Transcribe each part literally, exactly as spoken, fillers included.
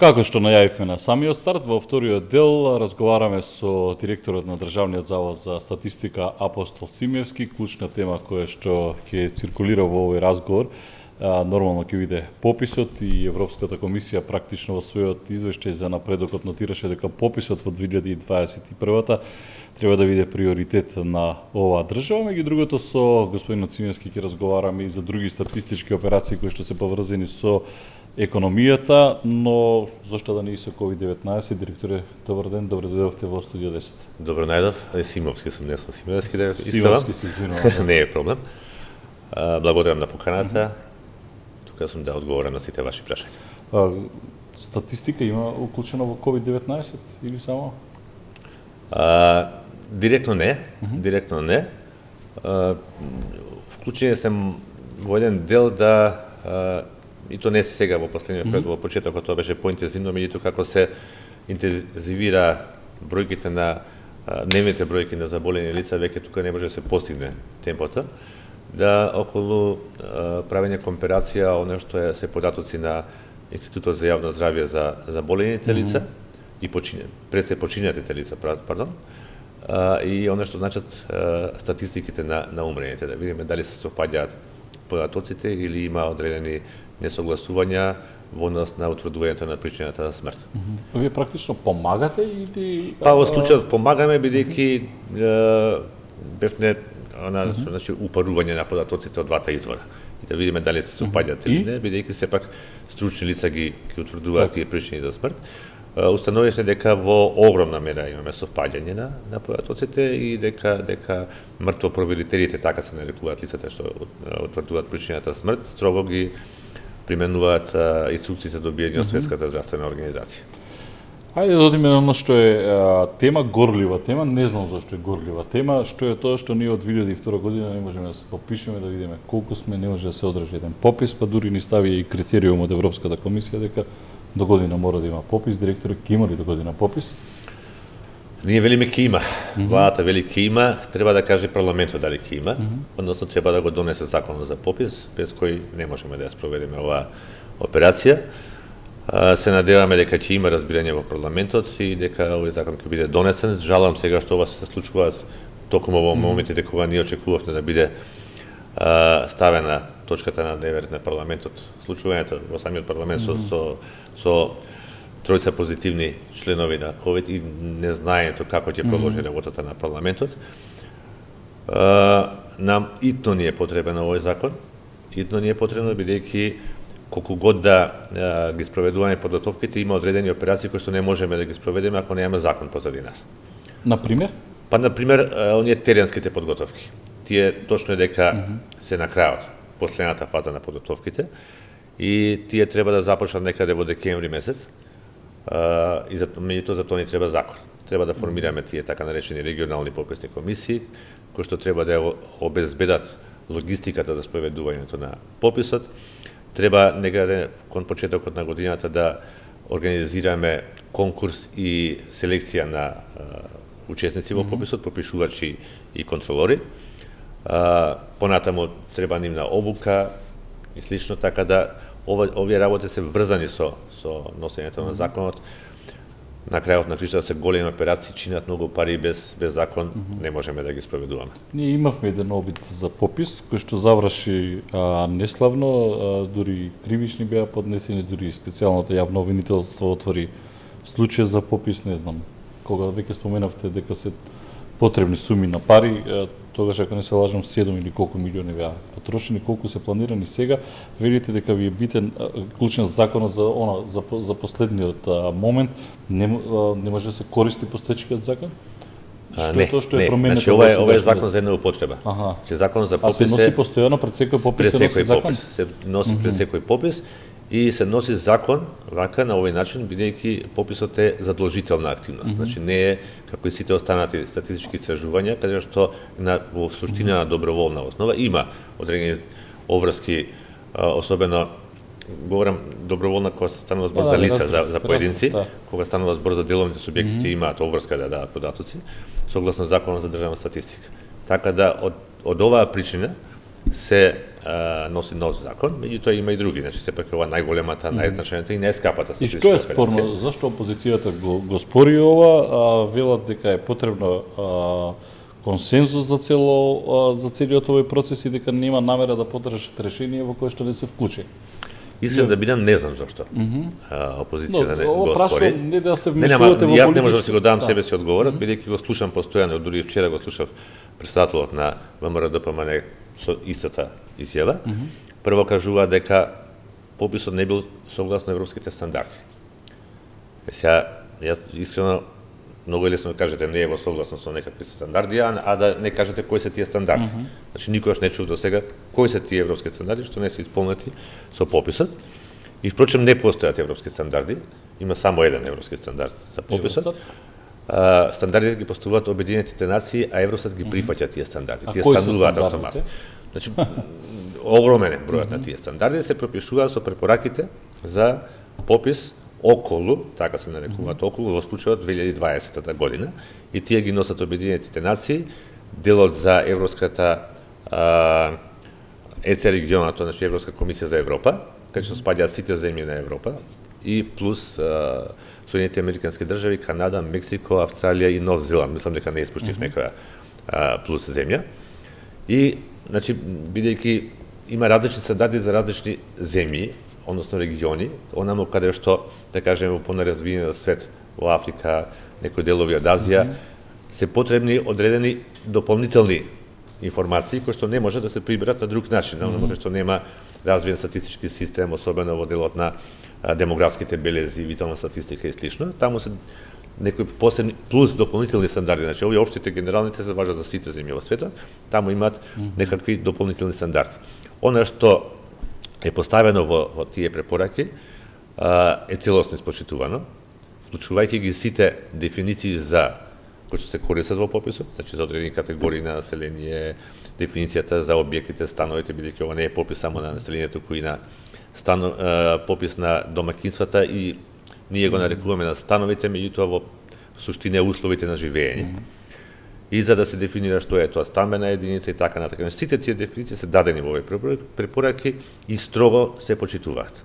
Како што најавивме на самиот старт, во вториот дел разговараме со директорот на Државниот завод за статистика Апостол Симеевски. Клучна тема која што ќе циркулира во овој разговор, нормално ќе биде пописот, и Европската комисија практично во својот извештај за напредокот нотираше дека пописот во две илјади дваесет и прва треба да биде приоритет на оваа држава. Меѓу другото, со господин Симеевски ќе разговараме и за други статистички операции кои што се поврзани со економијата, но зошто да не и со ковид деветнаесет. Директоре, добар ден, добро дојдовте во студио десет. Добро најдов, Симовски сум, не сум Симеевски, да Симовски се извинувам. Не е проблем. Благодарам на поканата. Тука сум да одговорам на сите ваши прашања. Статистика има уклучена во ковид деветнаесет или само? А, директно не, директно не. А, вклучен сум во еден дел да а, и то не се сега во последниот период, во почетокот тоа беше поинтензивно, меѓутоа како се интензивира бројките на дневните бројки на заболени лица, веќе тука не може да се постигне темпото, да околу а, правење компарација оно што е се податоци на Институтот за јавно здравје за заболените лица mm -hmm. и почине, пред се починатите лица, пардон, а, и оно што значат а, статистиките на на умрените, да видиме дали се совпаѓаат податоците или има одредени несогласувања во однос на утврдувањето на причината за смрт. Mm -hmm. Вие практично помагате или Па во случајот помагаме бидејќи бевне она mm -hmm. значи упарување на податоците од двата извора и да видиме дали се совпаѓаат или не, бидејќи сепак стручни лица ги ги утврдуваат тие причини за смрт. Установивме дека во огромна мера имаме совпаѓање на на податоците и дека дека мртвопроводителите, така се нарекуваат лицата што утврдуваат причината смрт, строго ги применуваат инструкциите добиени од Светската здравствена организација. Ајде да одиме на оно што е а, тема, горлива тема, не знам зашто е горлива тема, што е тоа што ние од две илјади и втора година не можеме да се попишеме, да видиме колку сме, не може да се одржи еден попис, па дури ни стави и критериум од Европската комисија дека до година мора да има попис. Директорот ќе има ли до година попис? Ние велиме ќе има. Владата вели ќе има, треба да каже парламентот дали ќе има, односно треба да го донесе законот за попис, без кој не можеме да ја спроведеме оваа операција. Се надеваме дека ќе има разбирање во парламентот и дека овој закон ќе биде донесен. Жалам сега што ова се случува токму во моментите кога ние очекувавме да биде а, ставена точката на дневен ред на парламентот. Случувањето во самиот парламент со, со, со тројца позитивни членови на ковид и незнаењето како ќе продолжи работата на парламентот. А, нам итно ни е потребен овој закон. Итно ни е потребно бидејќи колку год да а, ги спроведуваме подготовките, има одредени операции кои што не можеме да ги спроведеме ако немаме закон позади нас. Например? Па, например, оние теренските подготовки. Тие точно е дека mm -hmm. се на крајот, последната фаза на подготовките, и тие треба да започнат некаде во декември месец, а, и за, меѓутоа за тоа ни треба закон. Треба да формираме тие така наречени регионални пописни комисии, кои што треба да обезбедат логистиката за спроведувањето на пописот. Треба некаде кон почетокот на годината да организираме конкурс и селекција на а, учесници во пописот, попишувачи и контролори. А, понатаму треба нивна обука и слично, така да ова, овие работи се врзани со со носењето на законот. На крајот на кришта се големи операции, чинат многу пари, без без закон mm -hmm. не можеме да ги спроведуваме. Ние имавме еден обид за попис кој што заврши а, неславно, а, дури кривични беа поднесени, дури специјалното јавно обвинителство отвори случај за попис, не знам. Кога веќе споменавте дека се потребни суми на пари, а, тогаш ако не се лажам седум или колку милиони беа потрошени, колку се планирани сега, велите дека ви е битен клучен законот за она за, за последниот а, момент, не, а, не може да се користи постоечкиот закон? А, не, тоа што е променето? Значи, ова е, ова е закон за една употреба. Аха. Че закон за попис а се носи постојано пред секој попис, пред се носи закон? Попис, се носи пред секој попис и се носи закон вака на овој начин, бидејќи пописот е задолжителна активност. Mm -hmm. Значи не е како и сите останати статистички истражувања, каде што на во суштина на доброволна основа има одредени обврски, особено говорам доброволна кога се станува збор за лица, за, за поединци, да. Кога станува збор за деловните субјекти, mm -hmm. имаат обврска да дадат податоци, согласно законот за државна статистика. Така да од од оваа причина се а, носи нов закон, меѓутоа има и други, значи сепак ова најголемата, најзначајната и најскапата И што е спорно? Зашто опозицијата го, го спори ова, а, велат дека е потребно а, консензус за цело а, за целиот овој процес и дека нема намера да поддржат решение во кое што не се вклучи. Искрено да бидам, не знам зашто. Mm -hmm. а, опозицијата не го спори. Не да се вмешувате во политички. Јас не можам да си го дам да. себе си одговорот, mm -hmm. бидејќи го слушам постојано, дури вчера го слушав претседателот на ВМРО-ДПМН со истата изјава. Mm -hmm. Прво кажува дека пописот не бил согласно европските стандарди. Е сега, јас искрено многу е лесно да кажете не е во согласно со некакви стандарди, а да не кажете кои се тие стандарди. Mm -hmm. Значи никогаш не чув до сега кои се тие европски стандарди што не се исполнети со пописот. И впрочем не постојат европски стандарди, има само еден европски стандард за пописот. А, стандардите ги поставуваат Обединетите нации, а Евростат ги прифаќа тие стандарди. А тие стануваат автоматски. Значи огромен е бројот на тие стандарди, се пропишуваат со препораките за попис околу, така се нарекуваат околу, во случајот две илјади и дваесета година, и тие ги носат Обединетите нации, делот за Европската ЕЦ регионот, значи Европска комисија за Европа, кај што спаѓаат сите земји на Европа, и плюс а, Соединетите американски држави, Канада, Мексико, Австралија и Нов Зеланд, мислам дека не испуштив mm -hmm. некоја а, плюс земја. И, значи, бидејќи има различни стандарди за различни земји, односно региони, онамо каде што, да кажеме, во понаразвиениот свет, во Африка, некои делови од Азија, mm -hmm. се потребни одредени дополнителни информации кои што не може да се приберат на друг начин, mm -hmm. онамо што нема развиен статистички систем, особено во делот на а, демографските белези, витална статистика и слично. Таму се некои посебни плюс дополнителни стандарди, значи овие општите генералните се важат за сите земји во светот, таму имаат mm -hmm. некакви дополнителни стандарди. Она што е поставено во, во тие препораки а, е целосно испочитувано, вклучувајќи ги сите дефиниции за кои што се користат во пописот, значи за одредени категории на население, дефиницијата за објектите, становите, бидејќи ова не е попис само на населението, кој на стано, а, попис на домакинствата и ние го нарекуваме на становите, меѓутоа во суштина условите на живење. Mm -hmm. И за да се дефинира што е тоа стамбена единица и така натака. Сите тие дефиниции се дадени во овие препораки и строго се почитуваат.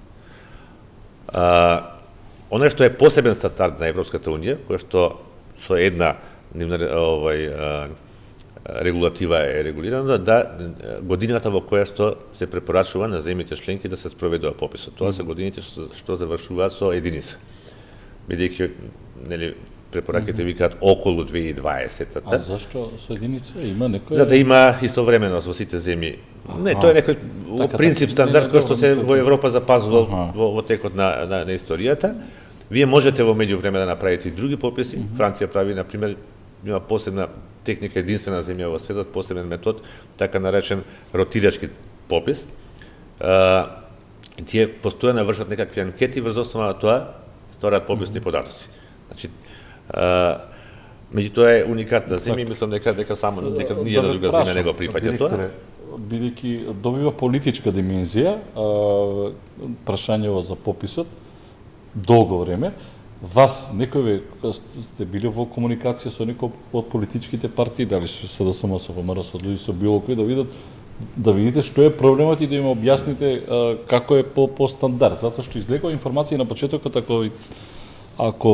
А, она што е посебен стандард на Европската унија, кој што со една овај а, регулатива е регулирано, да годината во која што се препорачува на земјите членки да се спроведува пописот. Тоа се годините што, што завршуваат со единица. Бидејќи, нели, препораките викаат околу две илјади и дваесета. А зашто со единица има некој? За да има истовременост во сите земји. Не, тоа е некој така, принцип стандард кој што се во Европа запазува во, во текот на, на, на историјата. Вие можете во меѓувреме да направите и други пописи. Mm -hmm. Франција прави, на пример, има посебна техника, единствена земја во светот, посебен метод, така наречен ротирачки попис. А, тие постојано вршат некакви анкети, врз основа на тоа стварат пописни податоци. Значи, а, меѓутоа е уникатна земја, так, мислам дека дека само дека ние да друга земја не го прифаќа тоа. Бидејќи добива политичка димензија, прашањето за пописот долго време. Вас, некој сте били во комуникација со некој од политичките партии, дали со ДСМ, со ВМРО, со ДУИ, со било кој, да видат да видите што е проблемот и да им објасните а, како е по, по стандард, затоа што излегува информација на почетокот, ако ако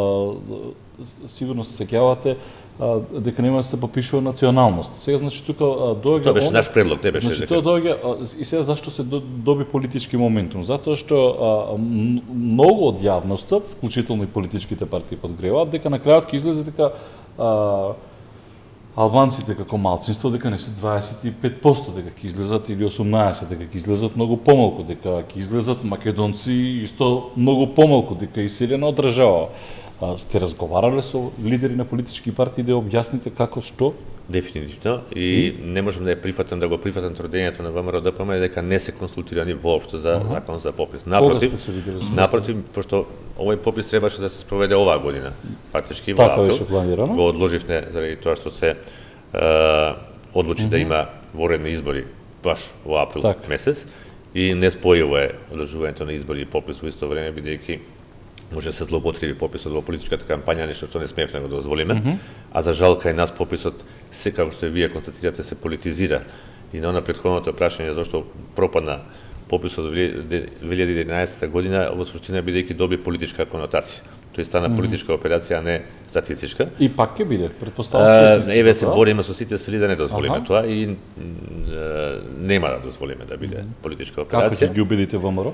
а, сигурно се сеќавате дека нема да се попишува националност. Сега значи тука доаѓа тоа беше наш предлог, не беше значи тоа доаѓа и сега зашто се доби политички моментум? Затоа што а, многу од јавноста, вклучително и политичките партии подгреваат дека на крајот ќе излезе дека а, албанците како малцинство дека не се дваесет и пет проценти, дека ќе излезат или осумнаесет проценти, дека ќе излезат многу помалку, дека ќе излезат македонци исто многу помалку, дека иселена од држава. А, сте разговарале со лидери на политички партии да објасните како што? Дефинитивно, и, и не можам да ја прифатам, да го прифатам тврдењето на ВМРО-ДПМ дека не се консултирани воопшто за uh -huh. закон за попис. Напротив, напротив, пошто овој попис требаше да се спроведе оваа година, фактички во април. Го одложивме заради тоа што се е, одлучи uh -huh. да има воредни избори баш во април так. месец и не спојиво е одложувањето на избори и попис во исто време, бидејќи може да се злоупотреби пописот во политичката кампања, нешто што не смеевме да го дозволиме, mm -hmm. а за жал кај нас пописот се, како што вие констатирате, се политизира и на она претходното прашање зашто пропадна пописот од две илјади и единаесета година, во суштина бидејќи доби политичка конотација. Тој стана политичка операција, а не статистичка. И пак ќе биде, претпоставувам. Еве се бориме со сите сили да не дозволиме тоа и нема да дозволиме да биде политичка операција. Како ќе ги убедите ВМРО?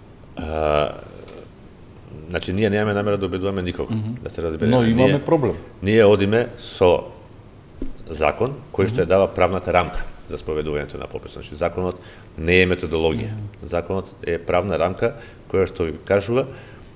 Значи, ние немаме намера да убедуваме никого, да се разбереме. Но имаме проблем. Ние одиме со закон кој што ја дава правната рамка за спроведувањето на пописот. Значи, законот не е методологија. Законот е правна рамка која што ви кажува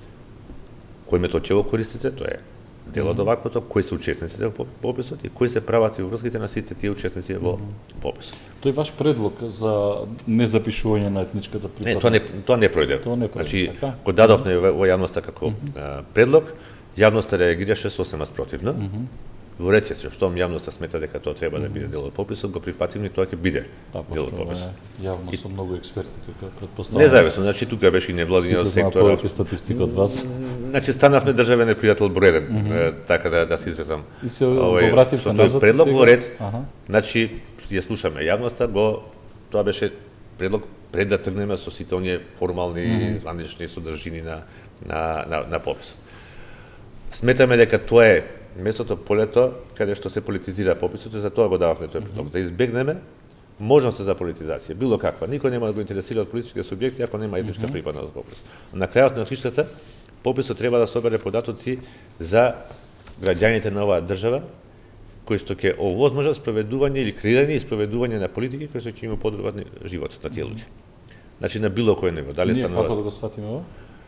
кој метод ќе го користите, тоа е дел од оваквото, кои се учесниците во пописот и кои се правата и врските на сите тие учесници во пописот. Тој ваш предлог за незапишување на етничката припадност? Не, тоа не тоа не пројде. Тоа не пројде. Значи, кога дадовме во јавноста како предлог, јавноста реагираше сосема спротивно. Во ред се, штом јавноста смета дека тоа треба да биде дел од пописот, го прифативме и тоа ќе биде дел од пописот. Јавно со многу експерти тука претпоставувам. Независно, значи тука беше и невладиниот сектор. Сите знаат статистика од вас. Значи станавме државен пријател број еден, така да да се изразам. И се вративте назад. Предлог во ред. Значи ја слушаме јавноста, го тоа беше предлог пред да тргнеме со сите оние формални званични содржини на на на на пописот. Сметаме дека тоа е местото полето каде што се политизира пописот и за тоа го дававме тој предлог, да избегнеме можноста за политизација, било каква. Никој нема да го интересира од политички субјекти ако нема етничка припадност во пописот. На крајот на крштата пописот треба да собере податоци за граѓаните на оваа држава кои што ќе овозможат спроведување или креирање и спроведување на политики кои што ќе им подобрат животот на тие луѓе. Значи на било кој ниво, дали станува. Како да го сватиме ова?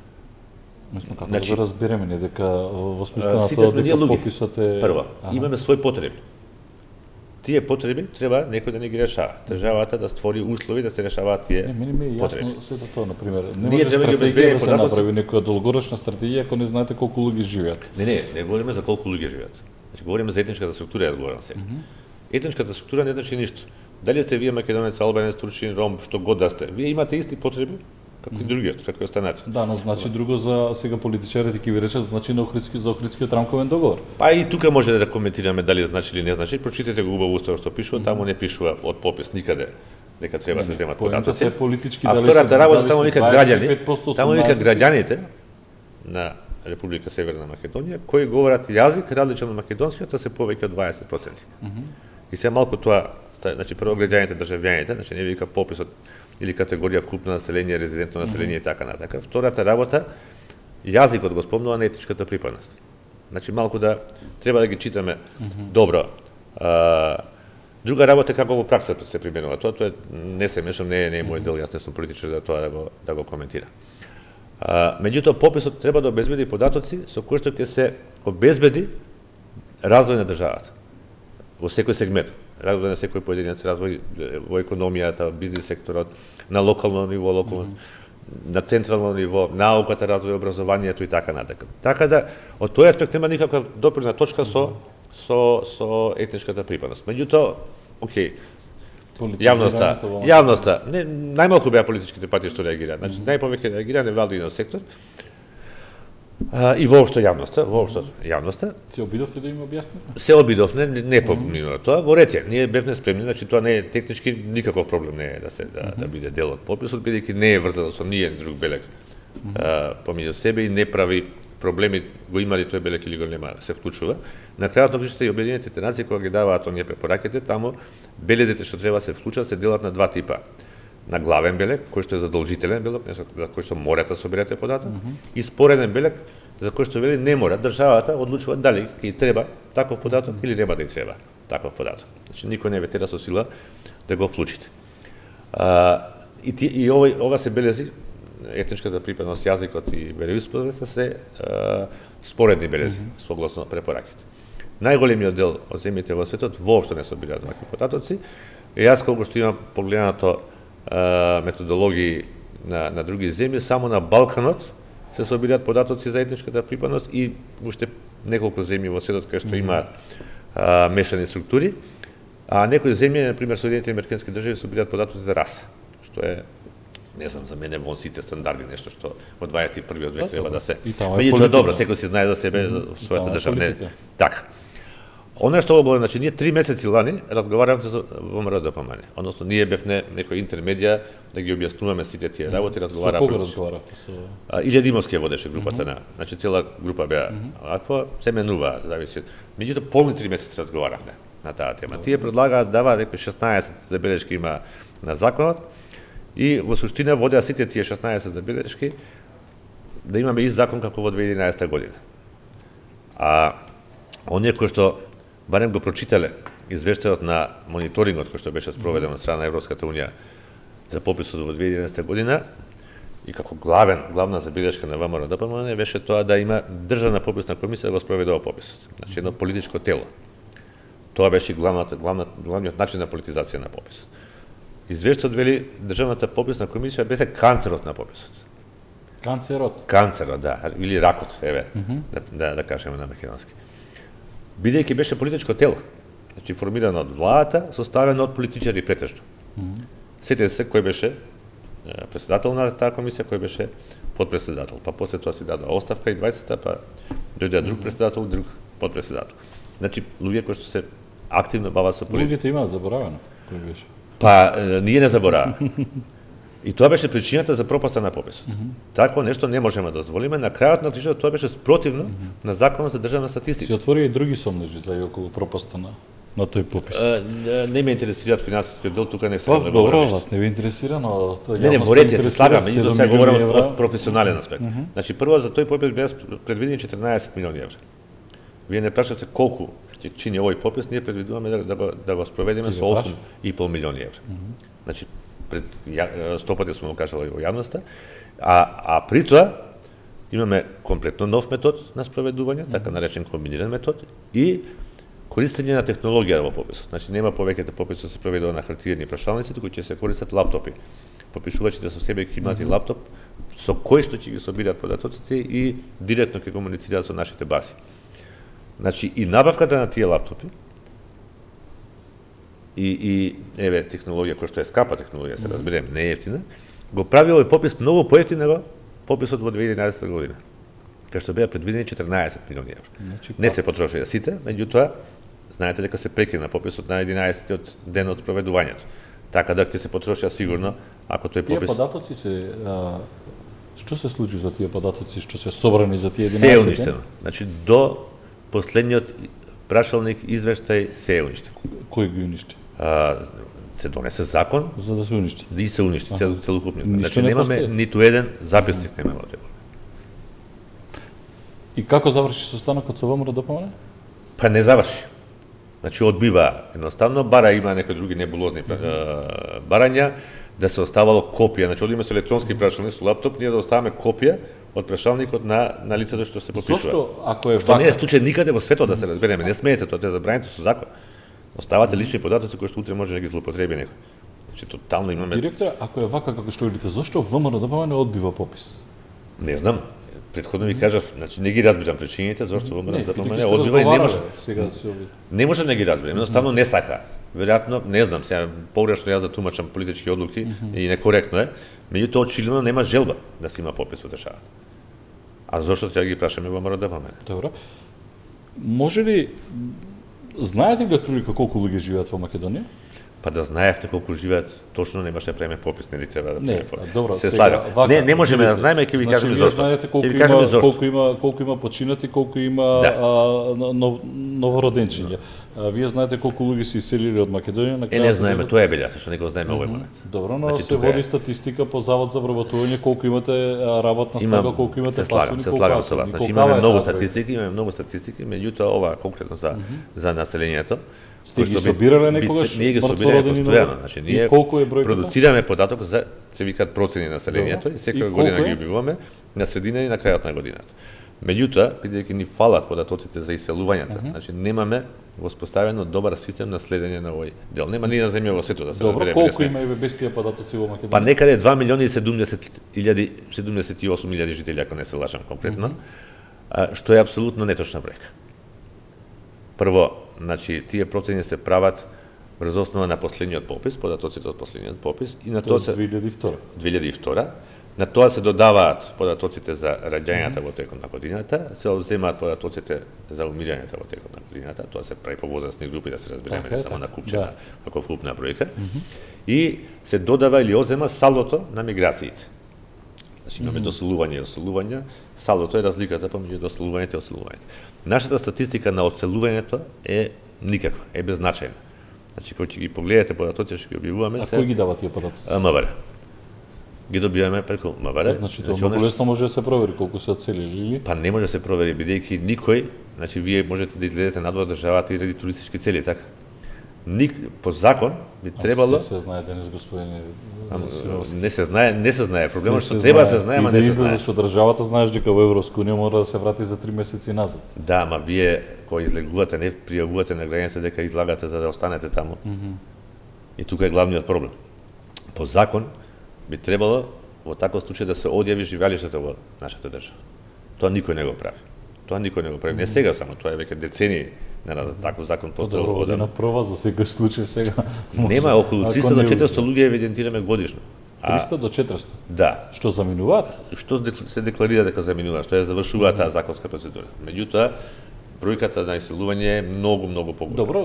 Мислам како Значи, да го разбереме не дека во смисла на сите тоа сме ние дека луѓе. пописот е Прво, имаме своји потреби. Тие потреби треба некој да не ги решава. Државата да створи услови да се решаваат тие Не, мене ми е потреби. јасно сето тоа, на пример. Не Ние може треба да ги стратегија обезбедиме да се податоци. направи некоја долгорочна стратегија ако не знаете колку луѓе живеат. Не, не, не говориме за колку луѓе живеат. Значи говориме за етничката структура, јас говорам сега. Mm -hmm. Етничката структура не значи ништо. Дали сте вие македонец, албанец, турчин, ром, што год да сте, вие имате исти потреби како и другиот, како и останати. Да, но значи друго за сега политичарите ќе ви речат значи на Охридски за Охридскиот рамковен договор. Па и тука може да коментираме дали значи или не значи. Прочитате го убаво уставот што пишува, таму не пишува од попис никаде дека треба да се земат податоци. Е политички а дали втората работа таму вика граѓани, дваесет и пет посто, таму вика осумнаесет граѓаните на Република Северна Македонија кои говорат јазик различен од македонскиот, а се повеќе од дваесет проценти. Mm -hmm. И се малку тоа, значи прво граѓаните, државјаните, значи не вика пописот или категорија вкупно население, резидентно население и така натака. Втората работа, јазикот го спомнува на етничката припадност. Значи малку да треба да ги читаме mm -hmm. добро. А, друга работа како во пракса се применува. Тоа тоа не се мешам, не е не е мој дел, јас не сум политичар за тоа да го да го коментирам. А, меѓутоа пописот треба да обезбеди податоци со кои што ќе се обезбеди развој на државата во секој сегмент. Развој на секој поединец, развој во економијата, бизнис секторот, на локално ниво, локално, mm -hmm. на централно ниво, науката, развој, образованието и така натака. Така да, од тој аспект нема никаква допирна точка со со со етничката припадност. Меѓутоа, окей, јавноста, јавноста, не најмалку беа политичките партии што реагираат. Значи mm -hmm. најповеќе реагира невладиниот сектор. А, и воопшто јавноста, воопшто јавноста. Се обидовте да им објасните? Се обидовме, не, не поминува тоа, во ред е, ние бевме спремни, значи тоа не е технички никаков проблем не е да се да, mm -hmm. да биде дел од пописот, бидејќи не е врзано со ниједен друг белег mm -hmm. помеѓу себе и не прави проблеми, го има ли тој белег или го нема, се вклучува. На крајот на крштата и Обединетите нации кога ги даваат оние препораките, таму белезите што треба се вклучат се делат на два типа. На главен белег, кој што е задолжителен белег, за кој што морате да соберете податок, mm -hmm. и спореден белег, за кој што вели не мора, државата одлучува дали ќе треба таков податок или нема да ја треба таков податок. Значи никој не ве тера со сила да го вклучите. А, и, ти, и ова, ова се белези, етничката припадност, јазикот и вероисповеста се а, споредни белези, mm -hmm. согласно препораките. Најголемиот дел од земјите во светот воопшто не собираат вакви податоци. И јас колку што имам погледнато а, методологии на, на други земји, само на Балканот се собираат податоци за етничката припадност и уште неколку земји во светот кај што имаат а, мешани структури, а некои земји, на пример Соединетите американски држави, собираат податоци за раса, што е, не знам, за мене вон сите стандарди, нешто што во дваесет и првиот век треба да се. Меѓутоа добро, секој си знае за себе, за својата држава. Не, така. Она што го говори, значи ние три месеци лани разговаравме со ВМРО-ДПМН. Односно ние бевме некој интермедија да ги објаснуваме сите тие работи, разговаравме. Со кого разговаравте? Со Илја Димовски водеше групата на, значи цела група беа аква, се менува, зависи. Меѓутоа полни три месеци разговаравме на таа тема. Тие предлагаат дава некои шеснаесет забелешки има на законот и во суштина водеа сите тие шеснаесет забелешки да имаме ист закон како во две илјади и единаесетта година. А оние кои што барем го прочитале извештајот на мониторингот кој што беше спроведен од страна на Европската унија за пописот во две илјади и единаесетта година и како главен главна забелешка на ВМРО-ДПМН беше тоа да има државна пописна комисија да го спроведе овој пописот. Значи едно политичко тело. Тоа беше главната главна главниот начин на политизација на пописот. Извештајот вели државната пописна комисија беше канцерот на пописот. Канцерот. Канцерот, да, или ракот, еве, mm -hmm. да, да, да кажеме на македонски. Бидејќи беше политичко тело, значи формирано од владата, составено од политичари претежно. Mm -hmm. Сетете се кој беше председател на таа комисија, кој беше подпредседател. Па после тоа си дадоа оставка и дваесетта, па дојде друг председател, друг подпредседател. Значи луѓе кои што се активно бават со политика. Луѓето имаат заборавено кој беше. Па ние не забораваме. И тоа беше причината за пропаста на пописот. Mm -hmm. Тако нешто не можеме да дозволиме. На крајот на кришот тоа беше спротивно mm -hmm. на законот за државна статистика. Се отвори и други сомнежи за и околу пропаста на на тој попис. А, не ме интересираат финансискиот дел, тука не се па, да добро, вас не ви интересира, но тоа не, не, ворете се слагам, меѓутоа сега говорам од професионален аспект. Mm -hmm. Значи прво за тој попис беа предвидени четрнаесет милиони евра. Вие не прашате колку ќе чини овој попис, ние предвидуваме да, да го да го спроведеме со осум и пол милиони евра. Mm -hmm. Значи пред сто пати сме го кажали во јавноста, а а при тоа имаме комплетно нов метод на спроведување, така наречен комбиниран метод и користење на технологија во пописот. Значи нема повеќе пописот се проведува на хартиени прашалници, туку ќе се користат лаптопи. Попишувачите со себе ќе имаат mm -hmm. и лаптоп со кој што ќе ги собираат податоците и директно ќе комуницираат со нашите бази. Значи и набавката на тие лаптопи и и еве технологија која што е скапа технологија, се разберем, не е ефтина, го прави овој попис многу поевтин него пописот во две илјади и единаесетта година, кај што беа предвидени четрнаесет милиони евра. Значи, не се потрошија сите, меѓутоа знаете дека се прекина пописот на единаесеттиот ден од проведувањето. Така да ќе се потрошија сигурно ако тој попис. Тие податоци се а, што се случи за тие податоци што се собрани за тие единаесет? Се е уништено. Значи до последниот прашалник извештај се е уништен. Кој ги уништи? А, се донесе закон за да се уништи. Да и се уништи цел, целокупно. Значи немаме постои. Ниту еден записник немаме од него. И како заврши состанокот со ВМРО-ДПМН? Па не заврши. Значи одбива едноставно, бара има некои други небулозни mm -hmm. барања да се оставало копија, значи одиме со електронски прашалник со лаптоп, ние да оставаме копија од прашалникот на на лицето што се попишува. Зошто ако е што вака... не е случај никаде во светот да се разбереме, не смеете тоа, тоа е забрането со закон. Оставате лични податоци кои што утре може да ги злоупотреби некој. Значи тотално имаме. Директор, ако е вака како што велите, зошто ВМРО-ДПМН одбива попис? Не знам. Предходно ви кажав, значи не ги разбирам причините зошто ВМРО-ДПМН одбива и не може сега да се обид. Не може да ги разберем, едноставно не сака. Веројатно, не знам, сега погрешно јас да тумачам политички одлуки mm -hmm. и некоректно е, меѓутоа очигледно нема желба да се има попис во државата. А зошто ќе ги прашаме во ВМРО-ДПМН? Добро. Може ли знаете ли отприлика колку луѓе живеат во Македонија? Па да знаевте колку живеат, точно не баше да преме попис, нели треба да преме попис. Не, добро, се слага. Не, не можеме да знаеме, ќе ви значи, кажеме зошто. Знаете колку има, колку има колку има починати, колку има да. а, нов, новороденчиња. А, вие знаете колку луѓе се иселили од Македонија на крајот? Е, не знаеме, тоа е белјата, што не го знаеме овој момент. Добро, но значи, се води статистика по Завод за вработување колку имате работна снага, колку имате пасивни, се слагам со вас. Значи имаме многу статистики, имаме многу статистики, меѓутоа ова конкретно за за населението. Сте ги собирале некогаш? Ние ги собираме постојано, значи ние колку е бројката? Продуцираме податок за се викаат процени на населението и секоја година ги објавуваме на средина и на крајот на годината. Меѓутоа, бидејќи ни фалат податоците за иселувањата, uh -huh. значи немаме воспоставено добар систем на следење на овој дел. Нема ни на земја во светот да се разбереме. Добро, колку има и без тие податоци во Македонија? Па некаде два милиони и седумдесет илјади, седумдесет и осум илјади жители, ако не се лажам конкретно, uh -huh. а, што е апсолутно неточна бројка. Прво, значи тие процени се прават врз основа на последниот попис, податоците од последниот попис и на тоа се две илјади и втора. две илјади и втора. На тоа се додаваат податоците за раѓањата во текот на годината, се одземаат податоците за умирањата во текот на годината, тоа се прави по возрастни групи, да се разбереме, не само на купчина, како вкупна бројка, и се додава или одзема салдото на миграциите. Значи имаме доселување и оселување, салдото е разликата помеѓу доселувањето и оселувањето. Нашата статистика на оселувањето е никаква, е беззначајна. Значи кога ќе ги погледате податоците што ги објавуваме, а кој ги дава тие податоци? МВР. Ги добиваме преку МВР. Значи тоа многу лесно може да се провери колку се одселили или? Па не може да се провери бидејќи никој, значи вие можете да излезете надвор државата и ради туристички цели, така. Ник по закон би требало се, се знае денес господине Симеовски. Не се знае, не се знае. Проблемот што треба да се знае, ама не се знае. Што државата знаеш дека во Европска унија мора да се врати за три месеци назад. Да, ама вие кога излегувате, не пријавувате на граница дека излагате за да останете таму. Mm -hmm. И тука е главниот проблем. По закон би требало во таков случај да се одјави живеалиштето во нашата држава. Тоа никој не го прави. Тоа никој не го прави. Не сега само, тоа е веќе децении на таков закон постои од на прва за секој случај сега. Нема околу триста до четиристо луѓе евидентираме годишно. триста до четиристо? Да. Што заминуваат? Што се декларира дека заминуваат, што ја завршува таа законска процедура. Меѓутоа, бројката на иселување е многу, многу поголема. Добро,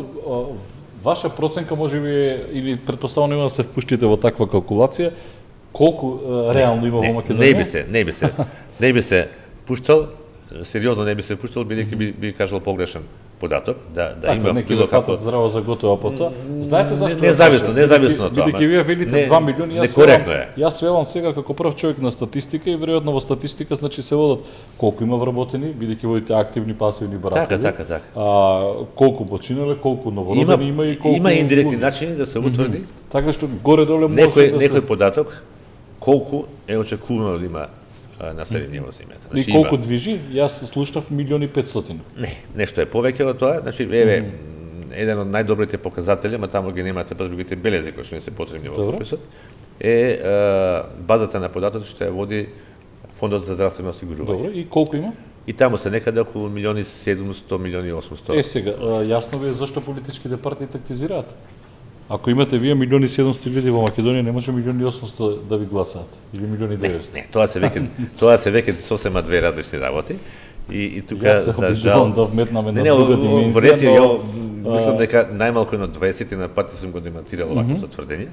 ваша проценка можеби или претпоставувам има да се впуштите во таква калкулација, колку реално има во Македонија? Не би се, не би се. Не би се пуштал, сериозно не би се пуштал, бидејќи би, би кажал погрешен податок, да да така, има било како здраво за готово по тоа. Знаете зашто? Независно, независно тоа. Бидејќи вие велите два милиони, јас некоректно е. Јас велам сега како прв човек на статистика и веројатно во статистика значи се водат колку има вработени, бидејќи водите активни, пасивни бракови. Така, така, така. А колку починале, колку новородени има, има и колку има индиректни начини да се утврди. Mm -hmm. Така што горе доле може некој, да некој се... податок колку е очекувано да има население во земјата. Значи, и колку има... движи? Јас слушнав милиони петстотини. Не, нешто е повеќе од тоа. Значи, еве, mm -hmm. еден од најдобрите показатели, ма таму ги немате па другите белези кои што не се потребни во пописот, е, е базата на податоци што ја води Фондот за здравствено осигурување. Добро, и колку има? И таму се некаде околу милиони седумсто, милиони осумсто. Е, сега, јасно ви е зашто политичките партии тактизираат. Ако имате вие милиони седумсто луѓе во Македонија, не може милиони осумсто да ви гласаат или милиони деветсто. Не, не, тоа се веќе тоа се веќе сосема две различни работи. И и тука за жал да вметнаме на не, друга димензија. Во реци, ја мислам дека најмалку едно дваесет на пати сум го демантирал оваквото тврдење.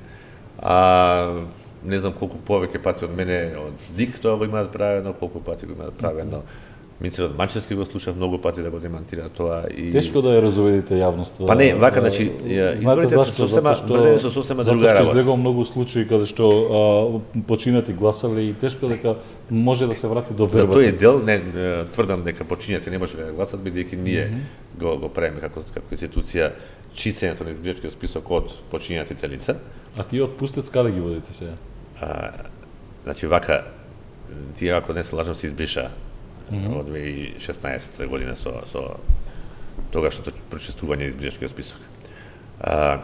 А не знам колку повеќе пати од мене од ДИК тоа го имаат правено, колку пати го имаат правено. Министерот Манчевски го слушав многу пати да го демантира тоа и тешко да ја разуведите јавноста. Па не, вака значи изборите се сосема брзени со сосема друга работа. Затоа што излегува многу случаи каде што починати гласале и тешко дека може да се врати до вербата. За тој дел не тврдам дека почињати не може да гласат бидејќи ние mm -hmm. го го правиме како како институција чистењето на избирачкиот список од почињатите лица. А тие од Пустец каде ги водите сега? А, значи вака тие ако не се лажам се избриша Mm -hmm. од две илјади и шеснаесетта година со со тогашното прочистување избирачкиот список. А,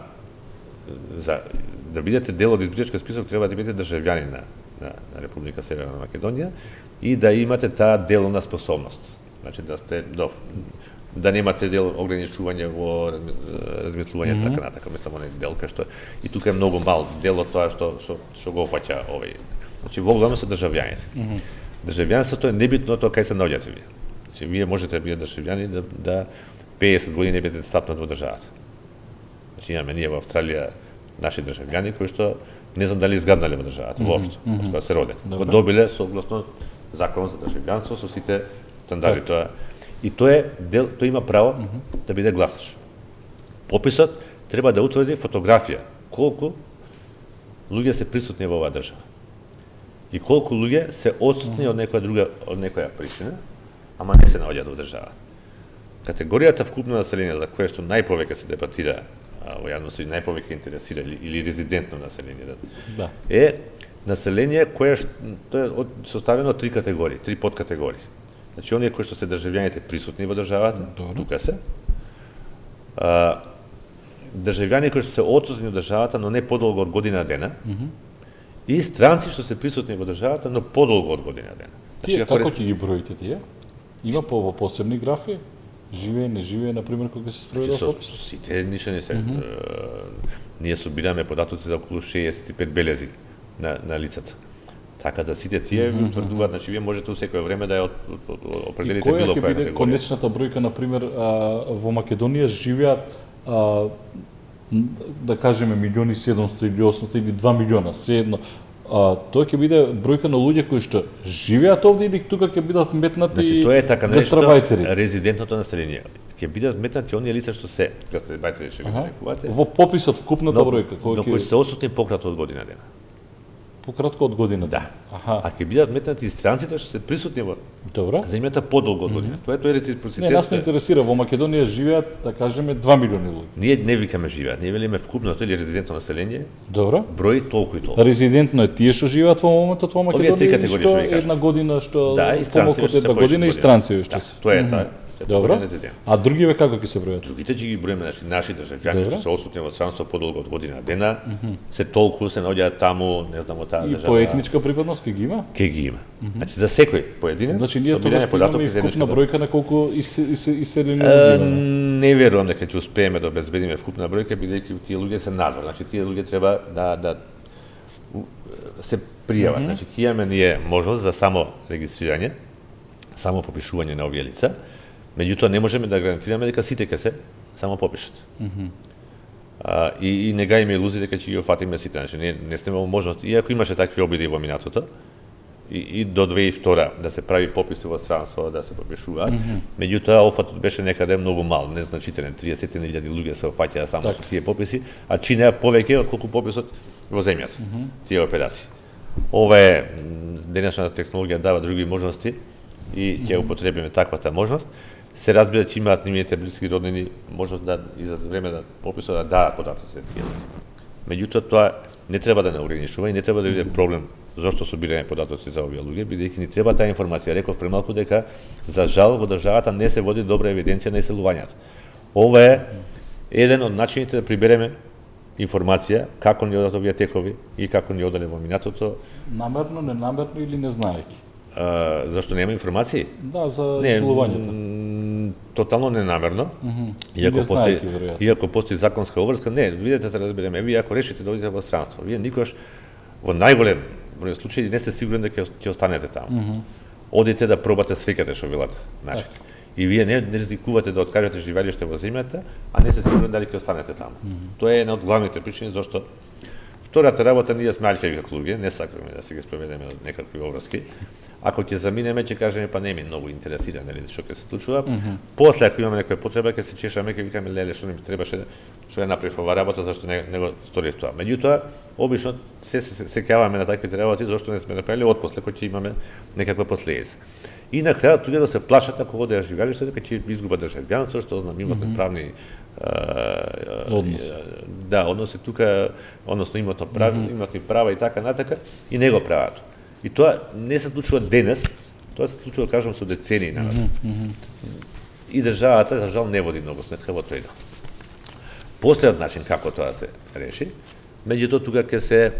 за да бидете дел од избирачкиот список треба да бидете државјани на, на, на Република Северна Македонија и да имате таа деловна способност. Значи да сте до да немате дел ограничување во размислување mm -hmm. така натака, мислам оној дел кај што и тука е многу мал дел од тоа што што, што го опфаќа овој. Значи во главно се државјаните. Mm -hmm. Државјанството е небитно тоа кај се наоѓате вие. Значи вие можете да бидете државјани да да пеесет години не бидете стапнат во државата. Значи имаме ние во Австралија наши државјани кои што не знам дали изгаднале во државата воопшто, mm -hmm. од кога се родени. Го добиле согласно законот за државјанство со сите стандарди тоа. И тоа е дел, тој има право mm -hmm. да биде гласач. Пописот треба да утврди фотографија колку луѓе се присутни во оваа држава. И колку луѓе се отсутни од некоја друга, од некоја причина, ама не се наоѓаат во држава. Категоријата вкупно население за кое што најповеќе се дебатира а, во јавност и најповеќе интересира или, или резидентно население да. е население кое што тоа е од, составено од три категории, три подкатегории. Значи оние кои што се државјаните присутни во државата, Добре. тука се. А, државјани кои што се отсутни од државата, но не подолго од година дена. Mm -hmm. И странци што се присутни во државата, но подолго од година дена. Тие значи, како ќе ги броите тие? Има по посебни графи? Живее, не живее, на пример, кога се спроведува значи, попис? Сите ништо не се. Mm -hmm. Ние собираме податоци за околу шеесет и пет белези на на лицата. Така да сите тие ви утврдуваат, значи вие можете у секое време да ја определите И било која ќе која биде категорија. конечната бројка, например, во Македонија живеат да кажеме милиони седумсто или осумсто или два милиона, се едно. А, тоа ќе биде бројка на луѓе кои што живеат овде или тука ќе бидат метнати Значи тоа е така гастарбајтери? резидентното население. Ќе бидат метнати оние лица што се гастарбајтери што ги нарекувате. Во пописот вкупната бројка кој но ќе кои се осутни пократко од година дена. пократко од година. Да. Аха. А ќе бидат метнати и странците што се присутни во Добро. земјата подолго од година. Тоа е тој Не, реципроцитет. нас не интересира, во Македонија живеат, да кажеме, два милиони луѓе. Ние не викаме живеат, ние велиме вкупното или резидентно население, Добро. број толку и толку. Резидентно е тие што живеат во моментот во Овие три Македонија или категории што што ви кажам. една година што Да, и странци помалку од што се една повеќе година и година. странци што Да, се. тоа е таа. Добро. А другиве како ќе се бројат? Другите ќе ги броиме, значи наши државјани Добро. што се осутни во странство подолго од година дена, се толку се наоѓаат таму, не знам, од таа И држава. по етничка припадност ќе ги има? Ке ги има. Значи за секој поединец, Значи ние собирање тогаш ќе имаме податоци и за вкупна етничката- бројка на колку ис- ис- иселени Е, луѓе имаме. Не верувам дека ќе успееме да обезбедиме вкупна бројка, бидејќи тие луѓе се надвор. Значи тие луѓе треба да да у- се пријават. Значи ќе имаме ние можност за само регистрирање, само попишување на овие лица. Меѓутоа не можеме да гарантираме дека сите ќе се само попишат. А, и, и не гаиме илузии дека ќе ги офатиме сите. Значи не не сме во можност, иако имаше такви обиди во минатото, и, и до две тисячи и втора да се прави пописи во странство, да се попишуваат. Mm -hmm. Меѓутоа офатот беше некаде многу мал, незначителен, триесет илјади луѓе се офаќаа само Так. Така. со тие пописи, а чинеа повеќе од колку пописот во земјата. Mm -hmm. Тие операции. Ова е м, денешната технологија дава други можности и ќе употребиме таквата можност. Се разбира че имаат нивните блиски роднини можност да и за време на пописот да дадат податоци за тие. Меѓутоа тоа не треба да не ограничува и не треба да биде проблем зошто собирање податоци за овие луѓе, бидејќи ни треба таа информација. Реков премалку дека за жал во државата не се води добра евиденција на иселувањата. Ова е еден од начините да прибереме информација како ни одат овие текови и како ни одале во минатото. Намерно, ненамерно или не знаеки? А, зашто нема информации? Да, за Не, иселувањето. м, тотално ненамерно. Не Иако постои, знаеки, веројатно. иако постои законска обврска, не, видете се разбереме, вие ако решите да одите во странство, вие никош во најголем број случаи не сте сигурни дека ќе останете таму. Одите да пробате среќата што велат нашите. И вие не, не ризикувате да откажете живеалиште во земјата, а не сте сигурни дали ќе останете таму. Тоа е една од главните причини зашто втората работа ние сме алчеви како луѓе, не сакаме да се ги спроведеме од некакви обврски. Ако ќе заминеме, ќе кажеме па не ми многу интересира нели што ќе се случува. Mm -hmm. После ако имаме некоја потреба ќе се чешаме, ќе викаме леле што ми требаше, што ја направив ова работа, зашто не, не го сторив тоа. Меѓутоа, обично се се сеќаваме на таквите работи зашто не сме направиле отпосле кога ќе имаме некаква последица. И на крајот луѓето се плашат ако одеа живеалиште дека ќе изгубат државјанство, што знам имате mm -hmm. правни Односи. Да, односи тука, односно имате права, mm -hmm. имате права и така натака и не го прават. И тоа не се случува денес, тоа се случува, кажам, со децении назад. Mm -hmm. И државата, за жал, не води многу сметка во тој. Последниот начин како тоа се реши, меѓутоа тука ќе се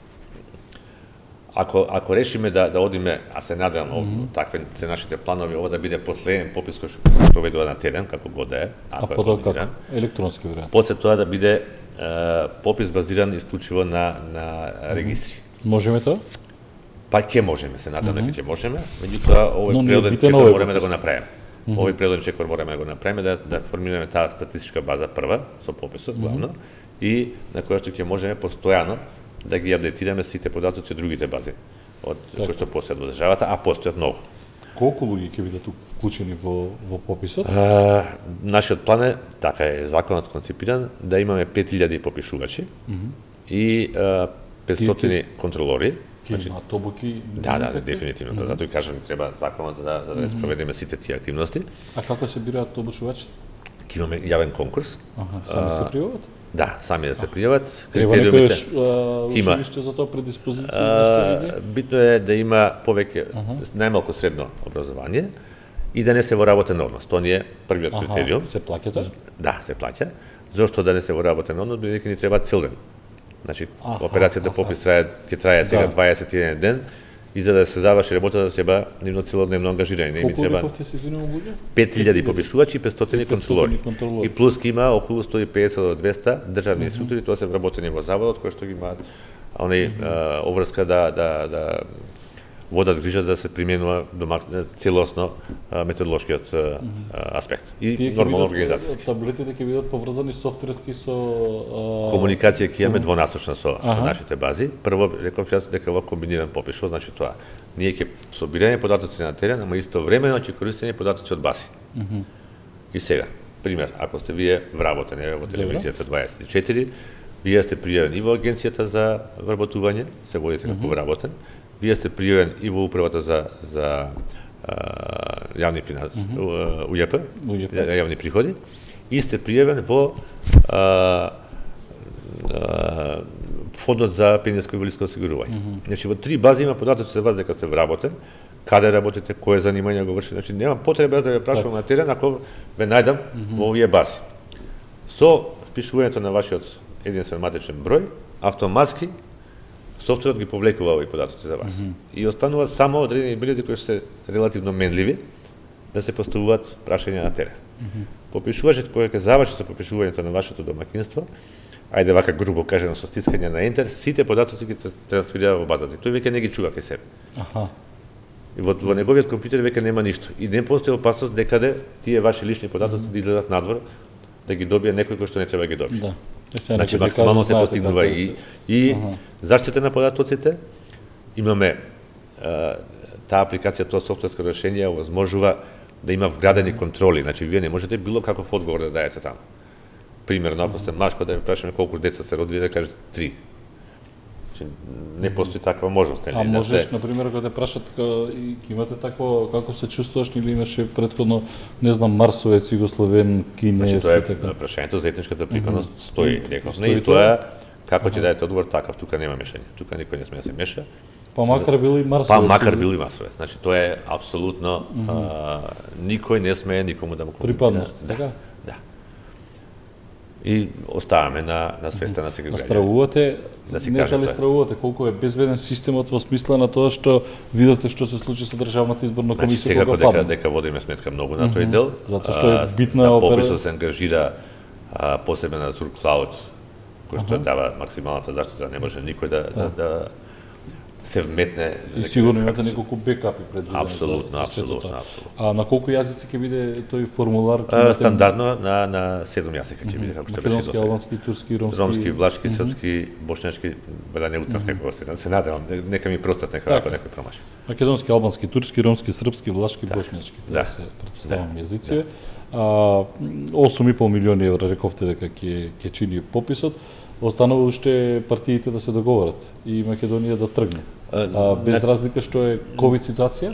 ако ако решиме да да одиме, а се надевам, mm -hmm. такви се нашите планови, ова да биде последен попис кој што проведува на терен, како го да е, А потоа како? Електронски варијант. После тоа да биде е, попис базиран исклучиво на на регистри. Можеме тоа? Па ќе можеме, се надам дека ќе можеме, меѓутоа Но овој не е природен битен чекор овој мораме да попис. го направиме. Овој природен чекор мораме да го направиме, да да формираме таа статистичка база прва со пописот главно и на која што ќе можеме постојано да ги апдейтираме сите податоци од другите бази од Так. кои што постојат во државата, а постојат многу. Колку луѓе ќе бидат вклучени во во пописот? А, нашиот план е, така е законот концепиран, да имаме пет илјади попишувачи и а, петстотини контролори. Ќе имаат обуки? Да, да, дефинитивно. Mm -hmm. Затоа и кажам, треба законот да, да, да спроведеме сите тие активности. А како се бираат обучувачите? Ќе имаме јавен конкурс. Аха, сами се пријават? Да, сами да се пријават. Треба некој Има. училиште за тоа предиспозиција? нешто или? Битно е да има повеќе, најмалку средно образование и да не се во работен однос. Тоа ни е првиот Аха, критериум. се плаќате? Да, се плаќа. Зошто да не се во работен однос, бидејќи ни треба цел ден. Значи, Аха, операцијата аха. попис трае, ќе трае сега Да. дваесет и еден ден и за да се заврши работата треба нивно целодневно ангажирање. Не ми Колку треба рековте се извинувам луѓе? пет илјади попишувачи и петстотини контролори. петстотини контролори. И плюс ки има околу сто и педесет до двеста државни инструктори, тоа се вработени во заводот кои што ги имаат онај обврска да да да водат грижа да се применува до целосно методолошкиот аспект и нормално организацијски. Таблетите ќе бидат поврзани софтверски со комуникација ќе имаме двонасочна со, со нашите бази. Прво реков јас дека во комбиниран попис, што значи тоа? Ние ќе собирање податоци на терен, ама истовремено ќе користиме податоци од бази. Mm -hmm. И сега, пример, ако сте вие вработени во телевизијата дваесет и четири, вие сте пријавени и во агенцијата за вработување, се водите како mm -hmm. вработен, вие сте пријавен и во управата за за а, јавни финанси, mm -hmm. УЈП, јавни приходи, и сте пријавен во а, а, фондот за пензијско и инвалидско осигурување. Mm -hmm. Значи во три бази има податоци за вас дека сте вработен, каде работите, кое занимање го вршите. Значи нема потреба да ве прашувам на терен ако ве најдам mm -hmm. во овие бази. Со впишувањето на вашиот единствен матичен број, автоматски софтверот ги повлекува овие податоци за вас. Mm -hmm. И останува само одредени белези кои се релативно менливи да се поставуваат прашања на терен. Mm -hmm. Попишувачот кој ќе заврши со попишувањето на вашето домаќинство, ајде вака грубо кажано со стискање на ентер, сите податоци ги трансферира во базата. Тој веќе не ги чува кај себе. Аха. И во, во неговиот компјутер веќе нема ништо. И не постои опасност декаде тие ваши лични податоци mm -hmm. да излезат надвор, да ги добие некој кој што не треба да ги добие. Да. Значи максимално се постигнува и и ага. заштита на податоците. Имаме а, таа апликација, тоа софтверско решение овозможува да има вградени контроли. Значи вие не можете било каков одговор да даете таму. Примерно, ако сте мажко, да ви прашаме колку деца се роди, да кажете три. Значи, не постои таква можност. А можеш, например, кога те прашат, ќе имате такво, како се чувствуваш, или имаше предходно, не знам, Марсовец, Југословен, Кинес, значи, тоа е така? Прашањето за етничката припадност mm -hmm. стои, реков. Не, и тоа, како ќе дадете одговор, такав, тука нема мешање. Тука никој не сме да се меша. Па макар бил и Марсовец. Па макар бил и Марсовец. Значи, тоа е апсолутно, mm -hmm. а, никој не смее никому да му припадност, така? Да. И оставаме на на свеста на секој граѓанин. Стравувате, да си не дали стравувате колку е безбеден системот во смисла на тоа што видовте што се случи со државната изборна комисија. Значи, сега дека дека водиме сметка многу на тој дел, затоа што е битна опера. Пописот се ангажира а, посебен Azure Cloud, кој што дава максималната заштита, не може никој да да, да се вметне. И сигурно имате неколку бекапи предвидени. Апсолутно, апсолутно, апсолутно. А на колку јазици ќе биде тој формулар? А, стандардно на на седум јазика ќе биде, како што беше досега. Албански, турски, ромски, ромски, влашки, српски, бошњачки, да не утав некој се, се надевам, нека ми простат некој ако некој промаши. Македонски, албански, турски, ромски, српски, влашки, бошњачки, тоа се претпоставам јазици. осум и пол милиони евра рековте дека ќе ќе чини пописот. Останува уште партиите да се договорат и Македонија да тргне. А, без не... разлика што е ковид ситуација?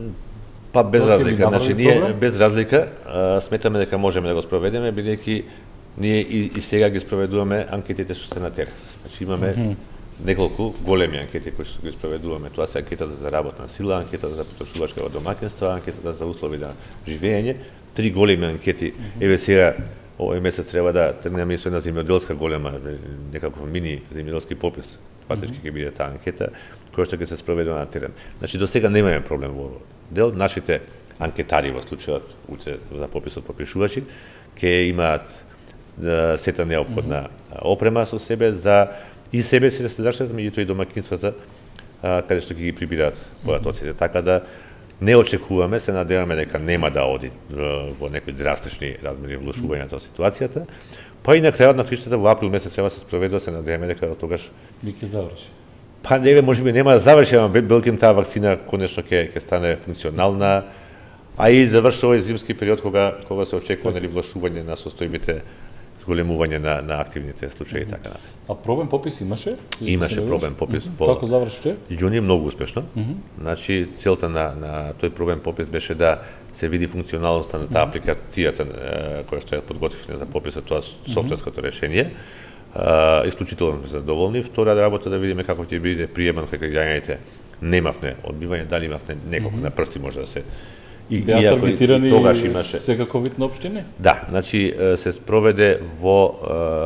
Па без разлика, значи ние проблем? без разлика а, сметаме дека можеме да го спроведеме бидејќи ние и, и сега ги спроведуваме анкетите што се на терен. Значи имаме mm -hmm. неколку големи анкети кои што ги спроведуваме. Тоа се анкетата за работна сила, анкетата за потрошувачка во домаќинства, анкетата за услови на живење, три големи анкети. Mm -hmm. Еве сега овој месец треба да тргнеме со една земјоделска голема, некаков мини земјоделски попис. Фактички ќе биде таа анкета, која што ќе се спроведува на терен. Значи, до сега немаме проблем во дел. Нашите анкетари во случајот за пописот попишувачи ќе имаат сета неопходна опрема со себе за и себе си да се заштитат, меѓутоа и домаќинствата каде што ќе ги прибираат податоците. Така да не очекуваме, се надеваме дека нема да оди во некои драстични размери влошувањето на ситуацијата. Па и на крајот на криштата во април месец треба се спроведува, се надеваме дека од тогаш ќе заврши. Па не, можеби нема да заврши, ама белким таа вакцина конечно ќе ќе стане функционална, а и завршува овој зимски период кога кога се очекува нели влошување на состојбите, зголемување на на активните случаи и така натаму. А пробен попис имаше? Имаше пробен попис во Како заврши? Јуни многу успешно. Mm -hmm. Значи целта на на тој пробен попис беше да се види функционалноста на таа апликацијата која што ја подготвивме за пописот, тоа софтверското решение. Uh, исклучително сме задоволни. Втора работа да видиме како ќе биде приеман кај граѓаните. Немавме одбивање, дали имавме неколку mm -hmm. на прсти може да се и беа таргетирани тогаш имаше секако вид на општини? Да, значи се спроведе во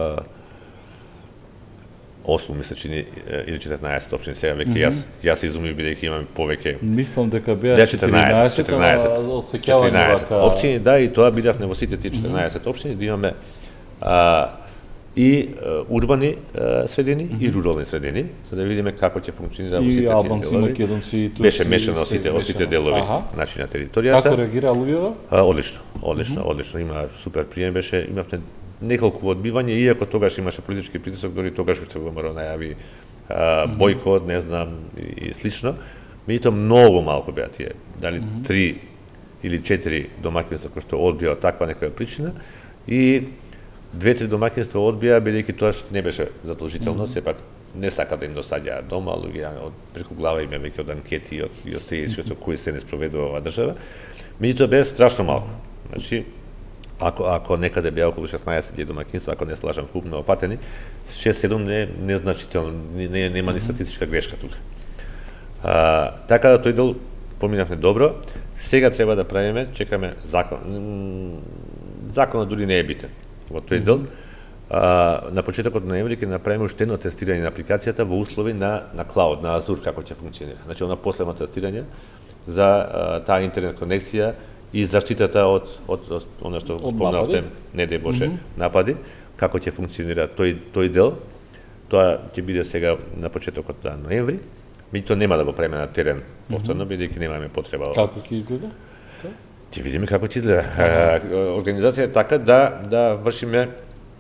осум месечини или четрнаесет општини, сега веќе mm -hmm. јас јас се изумив бидејќи имам повеќе. Мислам дека беа четрнаесет, четрнаесет, четрнаесет општини, да, и тоа бидавме во сите тие четрнаесет општини да имаме а, и урбани средини mm -hmm. и рурални средини, за да видиме како ќе функционира во сите тие албанци, македонци, турци. Беше мешано сите од сите делови, значи на територијата. Како реагира луѓето? Одлично, одлично, mm -hmm. одлично. Има супер прием беше, имавте неколку одбивања, иако тогаш имаше политички притисок, дори тогаш уште ВМРО најави а, бойкот, не знам, и, и слично. Меѓутоа многу малку беа тие, дали mm -hmm. три или четири домаќинства кои што одбија од таква некоја причина и две-три домаќинства одбија бидејќи тоа што не беше задолжително, mm -hmm. сепак не сака да им досаѓаат дома, луѓе од преку глава име веќе од анкети и од и од се што кои се не спроведува оваа држава. Меѓутоа беа страшно малку. Значи ако ако некаде беа околу шеснаесет илјади домаќинства, ако не се лажам крупно опатени, шест-седум не незначително, не, не нема ни статистичка грешка тука. А, така да тој дел поминавме добро. Сега треба да правиме, чекаме закон. Законот дури не е битен во тој дел. А, на почетокот на ноември ќе направиме уште едно тестирање на апликацијата во услови на на клауд, на Азур како ќе функционира. Значи она последно тестирање за а, таа интернет конексија и заштитата од од, од она што спомнавте, не де Боже, mm -hmm. напади, како ќе функционира тој тој дел. Тоа ќе биде сега на почетокот на ноември. Меѓутоа нема да го правиме на терен повторно, бидејќи немаме потреба. Како ќе изгледа? Ќе видиме како ќе изгледа. Организација е така да да вршиме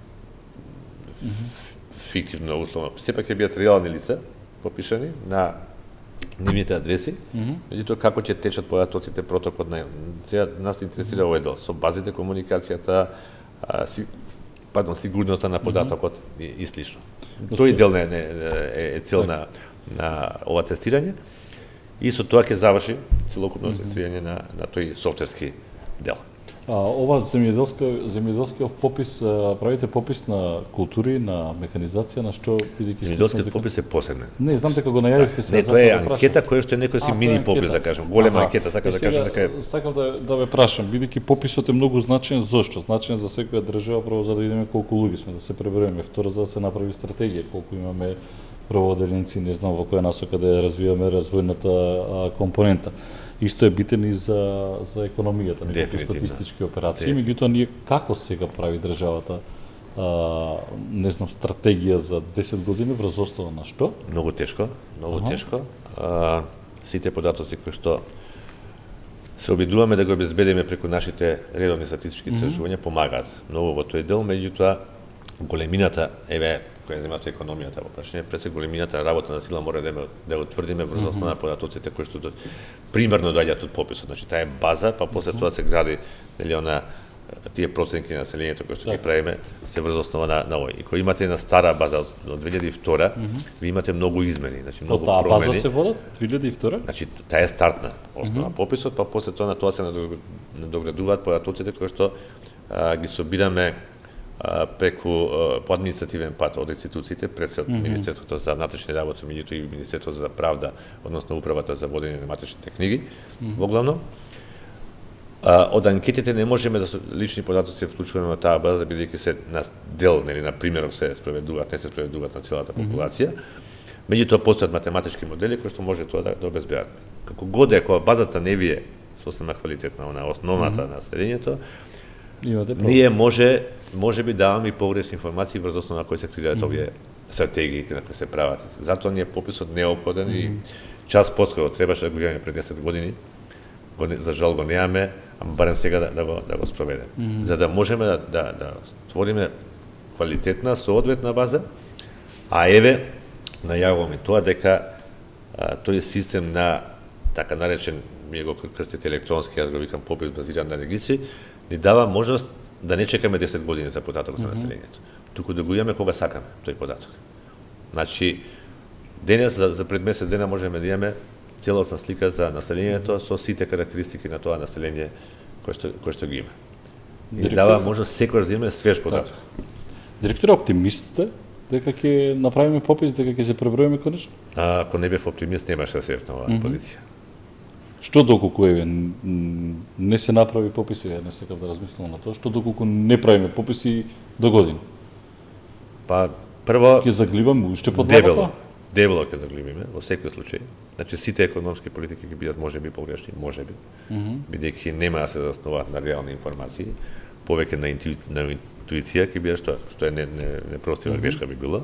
фиктивно условно. Сепак ќе бидат реални лица попишани на нивните адреси, меѓутоа како ќе течат податоците, протокот на сега нас интересира овој дел со базите, комуникацијата, си, пардон, сигурноста на податокот и, и слично. Тој дел не, не, е, е цел на на ова тестирање и со тоа ќе заврши целокупно тестирање на на тој софтверски дел. А ова земјоделска земјоделскиот попис, правите попис на култури, на механизација, на што бидејќи земјоделскиот попис е посебен. Не, знам дека го најавивте сега. Не, тоа е анкета која што е некој си мини попис, да кажам, голема анкета, сакам да кажам дека е. Сакам да да ве прашам, бидејќи пописот е многу значаен, зошто? Значаен за секоја држава, прво за да видиме колку луѓе сме, да се преброиме, второ за да се направи стратегија, колку имаме праводелници, не знам во која насока да развиваме развојната а, компонента. Исто е битен и за за економијата, некои статистички операции, меѓутоа ние како сега прави државата а, не знам, стратегија за десет години врз основа на што? Многу тешко, многу ага. тешко. А, сите податоци кои што се обидуваме да го обезбедиме преку нашите редовни статистички истражувања mm -hmm. помагаат многу во тој дел, меѓутоа големината еве која земјата економијата во прашање, пред се големината работа на сила мора да да утврдиме врз основа на податоците кои што примерно доаѓаат од пописот. Значи таа е база, па после тоа се гради нели она тие проценки на населението кои што ги правиме се врз основа на на овој. И кога имате една стара база од две илјади и втора, mm -hmm. ви имате многу измени, значи многу таа промени. Таа база се водат две илјади и втора? Значи таа е стартна основа mm -hmm. пописот, па после тоа на тоа се надоградуваат податоците кои што а, ги собираме преку по административен пат од институциите, пред се од mm -hmm. Министерството за внатрешни работи, меѓутоа и Министерството за правда, односно Управата за водење на матичните книги, mm -hmm. во главно. А, од анкетите не можеме да лични податоци вклучуваме во таа база, бидејќи се на дел, нели на примерок се спроведуваат, не се спроведуваат на целата популација. Mm -hmm. Меѓутоа постојат математички модели кои што може тоа да, да обезбедат. Како год е, кога базата не ви е сосема квалитетна, она основната mm -hmm. на населението, ние може може би даваме и погрешни информации врз основа на кои се креираат mm -hmm. овие стратегии на кои се прават. Затоа ни е пописот неопходен mm -hmm. и час поскоро требаше да го имаме пред десет години. Го, за жал го немаме, а барем сега да, да, го, да го спроведеме. Mm -hmm. За да можеме да, да, да створиме квалитетна, соодветна база, а еве, најавуваме тоа дека а, тој систем на така наречен, ми го крстите електронски, јас го викам попис базиран на регистри, ни дава можност да не чекаме десет години за податокот mm -hmm. за населението, туку да го имаме кога сакаме тој податок. Значи, денес, за, за пред месец дена можеме да имаме целосна слика за населението со сите карактеристики на тоа население кој што, кој што ги има. И Директор... дава можност секој да имаме свеж податок. Директор, оптимист сте дека ќе направиме попис, дека ќе се преброиме конечно? А, ако не бев оптимист, немаше да се на оваа mm -hmm. позиција. Што доколку еве не се направи пописи, не сакам да размислам на тоа, што доколку не правиме пописи до година? Па прво ќе заглибаме уште под дебело. Дебело ќе заглибиме во секој случај. Значи сите економски политики ќе бидат можеби погрешни, можеби. Mm -hmm. Бидејќи нема да се заснуваат на реални информации, повеќе на, интуи... на интуиција ќе биде што што е не не непростива mm -hmm. грешка би било.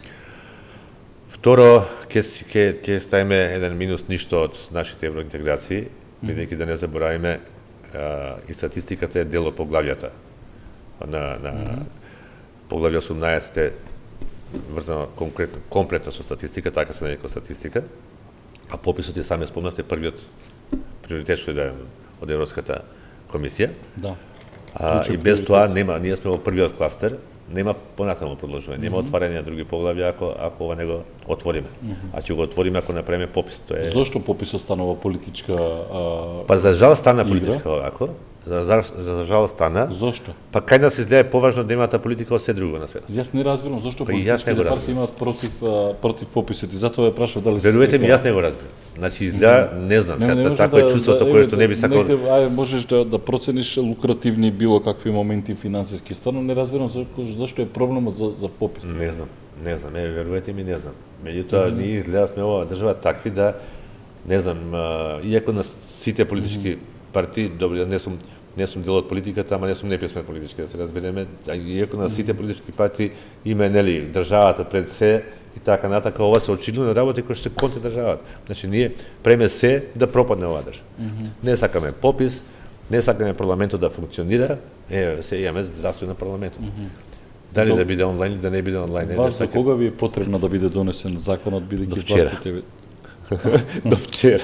Второ, ќе ќе ќе ставиме еден минус ништо од нашите евроинтеграции, бидејќи да не заборавиме и статистиката е дел од поглавјата на на mm -hmm. поглавје осумнаесет е врзано конкретно комплетно со статистика, така се нарекува статистика, а пописот е сами спомнавте првиот приоритет што е даден од Европската комисија. Да. А, и без тоа нема, ние сме во првиот кластер, нема понатаму продолжување, нема mm -hmm. отварање на други поглавја ако ако ова не го отвориме. Mm -hmm. А ќе го отвориме ако направиме попис. Тоа е. Зошто пописот станува политичка а... Па за жал стана политичка овако. За, за, за жал стана. Зошто? Па кај нас изгледа поважно да имаат политика од се друго на светот. Јас не разбирам зошто па политичките партии имаат против а, против пописот и затоа ја прашав дали се. Верувате ми, јас не го разбирам. Значи изгледа, не знам, сега тако е чувството кое што не би сакал. Ај можеш да да процениш лукративни било какви моменти финансиски. Стварно не разбирам зашто е проблемот за за попис. Не знам, не знам, е верувате ми, не знам. Меѓутоа mm -hmm. ние изгледа сме ова држава такви да не знам, а, иако на сите политички mm -hmm. партии, добро, јас не сум не сум дел од политиката, ама не сум неписмен политички, да се разбереме, иако на сите политички партии има нели државата пред се и така натака, ова се очигледно работи кои што се конти државата. Значи ние преме се да пропадне оваа држава. Mm -hmm. Не сакаме попис, не сакаме парламентот да функционира, е се имаме застој на парламентот. Mm -hmm. Дали До... да биде онлайн или да не биде онлайн. Вас до кога ви е потребно да биде донесен законот, бидејќи властите до вчера.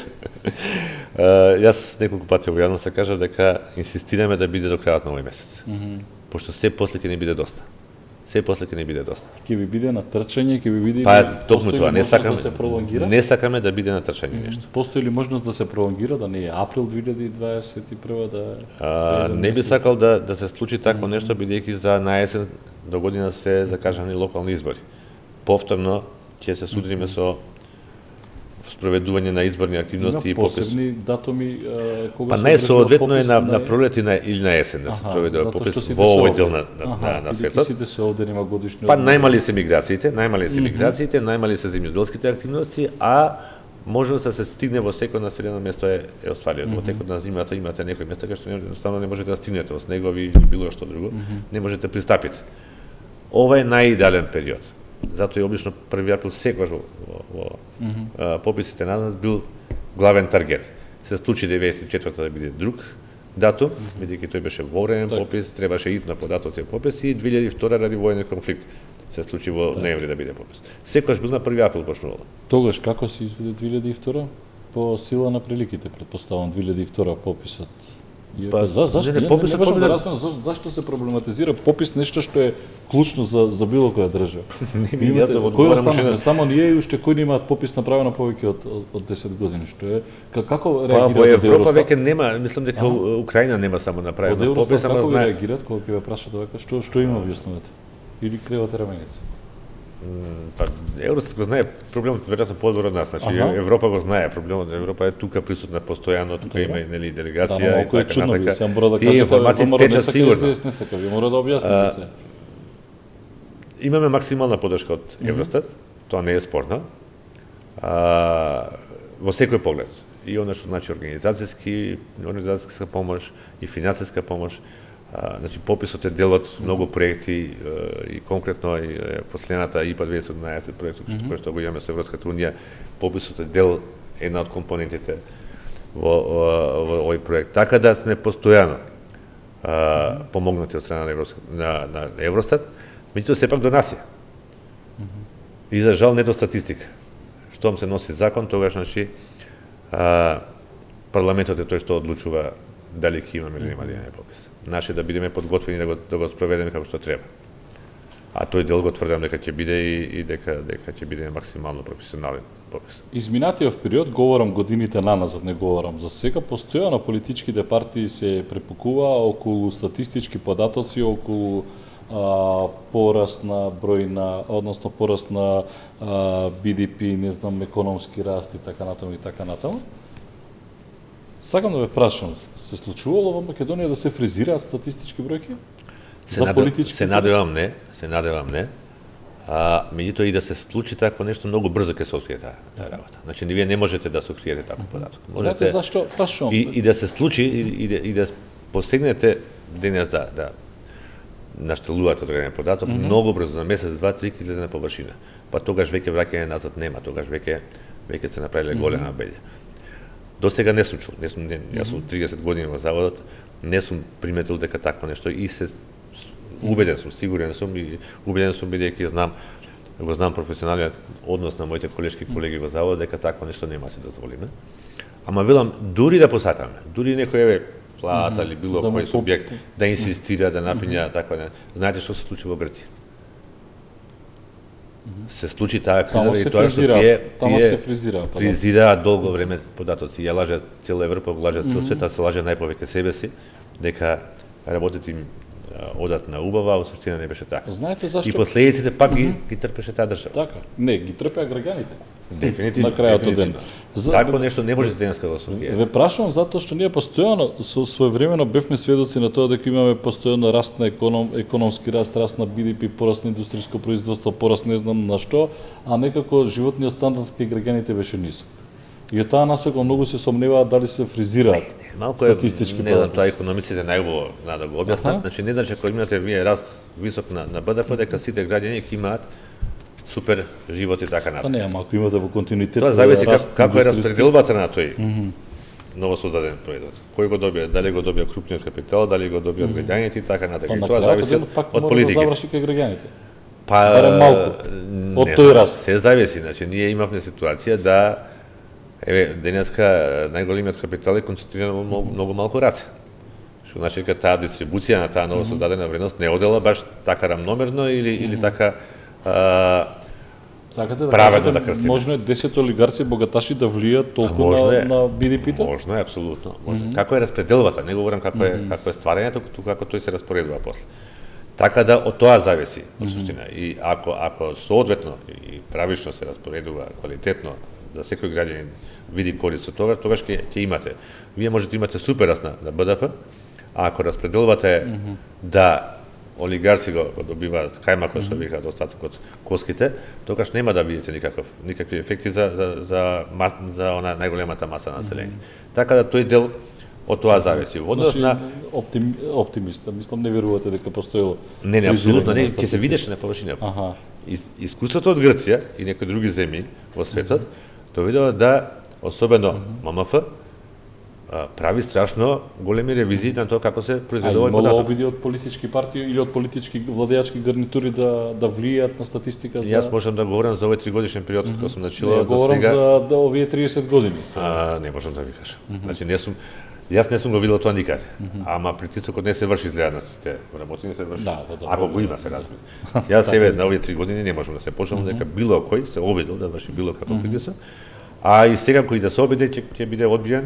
Uh, јас неколку пати во јавност се кажав дека инсистираме да биде до крајот на овој месец. Mm -hmm. Пошто се после ќе не биде доста. Се после ќе не биде доста. Ќе ви биде на трчање, ќе ви биде па токму тоа, не сакаме да се пролонгира. Не сакаме да биде на трчање mm -hmm. нешто. Постои ли можност да се пролонгира, да не е април две илјади дваесет и прва да uh, не би сакал да да се случи такво mm -hmm. нешто бидејќи за наесен до година се закажани локални избори. Повторно ќе се судриме со спроведување на изборни активности и попис. Посебни датуми кога па најсоодветно е на на пролет на или на есен да се спроведува попис во овој дел на на, на, на светот. Сите се овде нема годишни. Па најмали се миграциите, најмали се миграциите, најмали се земјоделските активности, а можност да се стигне во секој населено место е, е остварено. Во текот на зимата имате некои места кај што едноставно не можете да стигнете во снегови или било што друго, не можете да пристапите. Ова е најидеален период. Затоа и обично први април секогаш во, во, во mm -hmm. пописите на нас бил главен таргет. Се случи деветдесет и четврта да биде друг датум, mm -hmm. бидејќи тој беше вовремен так. попис, требаше итна податоци попис и две илјади и втора ради војен конфликт се случи во так. ноември да биде попис. Секогаш бил на први април почнувало. Тогаш како се изведе две илјади и втора? По сила на приликите, претпоставам две илјади и втора пописот. Па за зашто не, не, попис не, не можам да разберам зашто, зашто се проблематизира попис нешто што е клучно за за било која држава. Имате кој останува само ние и уште кои немаат попис направено повеќе од од десет години, што е како реагираат? Па во Европа веќе нема, мислам дека ага. Украина нема само направено попис, ама како реагираат кога ќе ве прашаат дека што што има во основата? Или кревате раменици? Па Евростат го знае проблемот веројатно подобро од нас. Значи ага. Европа го знае проблемот, Европа е тука присутна постојано, тука има нели делегација да, и така натака. Тие информации течат сигурно. Не сака, ви мора да објасните се. Имаме максимална поддршка од Евростат, mm -hmm. тоа не е спорно. А, во секој поглед. И она што значи организацијски, организацијска помош и финансиска помош. А, значи пописот е дел од многу проекти и конкретно и последната ИПА две тисачи еднаесет проектот mm -hmm. кој што го имаме со Европската унија, пописот е дел една од компонентите во, во, во овој проект. Така да сме постојано а, mm -hmm. помогнати од страна на, Еврос, на, на Евростат, меѓутоа сепак до нас е. Mm -hmm. И за жал не до статистика. Штом се носи закон, тогаш значи а, парламентот е тој што одлучува дали ќе имаме или нема да имаме попис. Наше да бидеме подготвени да го да го спроведеме како што треба. А тој дел го тврдам дека ќе биде и, и дека дека ќе биде максимално професионален попис. Изминатиот период, говорам годините наназад, не говорам за сега, постојано политичките партии се препукува околу статистички податоци, околу а, пораст на број на, односно пораст на а, Би Ди Пи, не знам, економски раст и така натаму и така натаму. Сакам да ве прашам, се случувало во Македонија да се фризираат статистички бројки? Се, над... се надевам не, се надевам не. А меѓутоа и да се случи такво нешто многу брзо ќе се открие таа та работа. Значи вие не можете да се откриете таков податок. Можете Знаете зашто? Прашувам. И, и да се случи и, и, да, и да посегнете денес да да наштелуваат одреден податок, mm -hmm. многу брзо, на месец, два, три, излезе на површина. Па тогаш веќе враќање назад нема, тогаш веќе веќе се направиле голема белја. До сега не сум чул, не сум, не, јас сум триесет години во заводот, не сум приметил дека такво нешто и се убеден сум, сигурен сум и убеден сум бидејќи знам го знам професионалниот однос на моите колешки колеги во заводот дека такво нешто нема се дозволиме. Ама велам дури да посакаме, дури некој еве плата или било да кој субјект да инсистира да напиња таква не. Знаете што се случи во Грција? Се случи таа криза и тоа што тие тие фризираат долго време податоци. Ја лаже цела Европа, лаже цел свет, се лаже најповеќе себе си дека работите им одат на убава, а во суштина не беше така. Знаете зашто? И последиците пак ги, ги трпеше таа држава. Така. Не, ги трпеа граѓаните. Дефинитивно. На крајот од ден. Такво нешто не може денеска во Софија. Ве прашувам затоа што ние постојано со своевремено бевме сведоци на тоа дека имаме постојано раст на економ, економски раст, раст на Би Ди Пи, пораст на индустријско производство, пораст не знам на што, а некако животниот стандард кај граѓаните беше нисок. И од таа насока многу се сомневаат дали се фризираат малку е, статистички не знам, тоа економиците најубаво на да го објаснат. Значи не значи кога имате вие раст висок на на Б Д П дека сите граѓани ќе имаат супер живот и така натаму. Па не, ама ако имате во континуитет тоа зависи как, како е распределбата на тој mm -hmm. ново создаден производ. Кој го добија, дали го добија крупниот капитал, дали го добија mm -hmm. граѓаните и така натаму. Па, тоа зависи од, од политиките. Да заврши кај граѓаните. Па барем малку од тој раст. Се зависи, значи ние имавме ситуација да еве денеска најголемиот капитал е концентриран во многу, многу малку раце. Што значи дека таа дистрибуција на таа ново создадена вредност не одела баш така рамномерно или mm -hmm. или така а, Сакате да праведно кажете, да крстиме. Можно е десет олигарци богаташи да влијат толку на, на Би Ди Пи-то? Можно е, апсолутно. Може. Mm -hmm. Како е распределбата, не говорам како е, mm -hmm. како е стварањето, туку како тој се распоредува после. Така да од тоа зависи, од суштина. Mm -hmm. И ако ако соодветно и правилно се распоредува квалитетно за секој граѓанин види корист од тоа, тогаш ќе ќе имате. Вие можете да имате супер раст на, на Б Д П, а ако распределбата е mm -hmm. да олигарси го, го добиваат кајмакот, што викаат остатокот коските, тогаш нема да видите никаков никакви ефекти за за за мас, за она најголемата маса на население. Mm -hmm. Така да тој дел од тоа зависи. Во однос на оптим, оптимиста, мислам не верувате дека постоело. Не, не, апсолутно не, ќе се видеше на површина. Аха. Искуството од Грција и некои други земји во светот доведува да особено М М Ф прави страшно големи ревизии на тоа како се произведува податок. Имало обиди од политички партии или од политички владеачки гарнитури да да влијаат на статистика за... Јас можам да говорам за овој тригодишен период кога сум начинал до сега. Говорам за да, овие триесет години. А, не можам да ви кажам. Mm -hmm. Значи не сум Јас не сум го видел тоа никаде. Mm -hmm. Ама притисокот не се врши изгледа на сите работи не се врши. Да, да, да, ако го има се разбира. Јас себе на овие три години не можам да се почнам дека било кој се обидел да врши било каков притисок. А и сега кој да се обиде ќе ќе биде одбиен.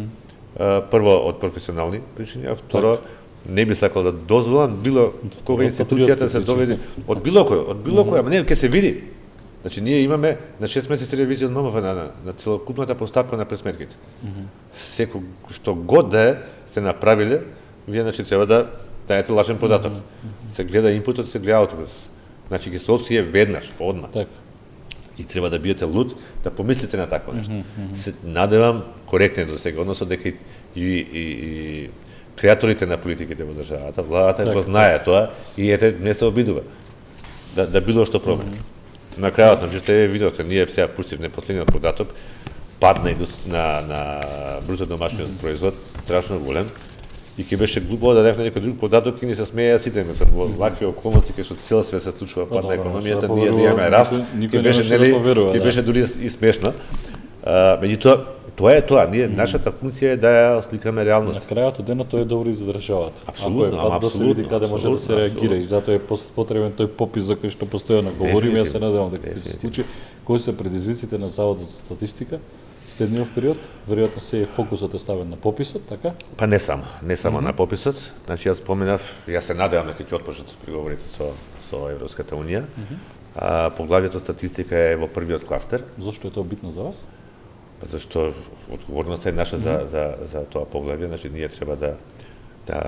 Прво од професионални причини, а второ не би сакал да дозволам било кога институцијата се доведе од било кој, од било кој, ама не ќе се види. Значи ние имаме на шест месеци ревизија од М М Ф на, на целокупната постапка на пресметките. Mm -hmm. Секо што год да е се направиле, вие значи треба да дајете лажен податок. Mm -hmm. Се гледа инпутот, се гледа аутпутот. Значи ќе се открие веднаш, одма. Так. И треба да биете луд да помислите на такво нешто. Mm -hmm. Се надевам коректно до сега, односно дека и, и, и, и креаторите на политиките во државата, владата так, го знае так. Тоа и ете не се обидува да да било што промени. Mm -hmm. На крајот, значи сте видовте, ние сега пуштивме последниот податок, пад на на на бруто домашниот производ страшно голем. И ќе беше глупо да дадевме некој друг податок и ни се смееа сите, не се во вакви околности кај што цел свет се случува пад на економијата, ние да имаме раст, ќе беше нели, ќе беше дури и смешно. Меѓутоа, тоа е тоа, ние нашата функција е да ја осликаме реалност. На крајот од денот тоа е добро и за државата. Апсолутно, ама да се види каде може да се реагира и затоа е потребен тој попис за кој што постојано говориме, ја се надевам дека ќе се случи. Кои се предизвиците на Заводот за статистика? Следниот период, веројатно се фокусот е ставен на пописот, така? Па не само, не само mm -hmm. на пописот. Значи јас споменав, јас се надевам дека ќе отпочнат преговорите со со Европската унија. Mm -hmm. А поглавјето статистика е во првиот кластер. Зошто е тоа битно за вас? Па зашто одговорноста е наша mm -hmm. за за за тоа поглавје, значи ние треба да да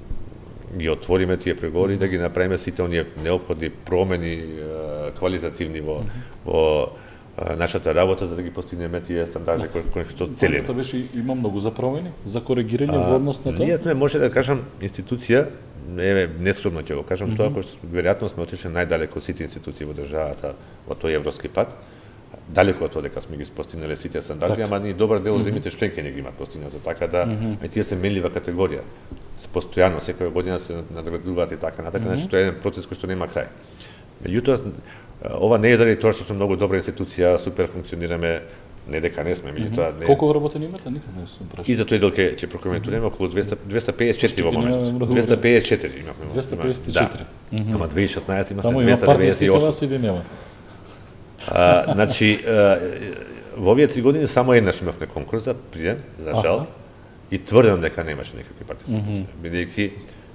ги отвориме тие преговори и mm -hmm. да ги направиме сите оние неопходни промени квалитативни во mm -hmm. во нашата работа за да ги постигнеме тие стандарди кои кои што целиме. Тоа беше има многу за промени, за коригирање во однос на тоа. Ние сме може да кажам институција еве нескромно ќе го кажам, mm -hmm. тоа кој што веројатно сме отишли најдалеко сите институции во државата во тој европски пат. Далеко од тоа дека сме ги постигнале сите стандарди, так. Ама ни добар дел од земјите членки не ги имаат постигнато, така да mm -hmm. тие се менлива категорија. Постојано секоја година се надградуваат и така натака, mm -hmm. значи тоа е еден процес кој што нема крај. Меѓутоа, ова не е заради тоа што сме многу добра институција, супер функционираме, не дека не сме, меѓутоа не. Колку вработени имате? Никад не сум прашал. И за тој дел ќе ќе прокоментираме околу двеста двеста пеесет и четири во моментот. двеста пеесет и четири имавме. двеста пеесет и четири. Да. Ама две илјади и шеснаесет имавме двеста двеста деведесет и осум. Таму има партиски или нема? А, значи, а, во овие три години само еднаш имавме конкурс за прием, за жал, и тврдам дека немаше никакви партиски mm -hmm. бидејќи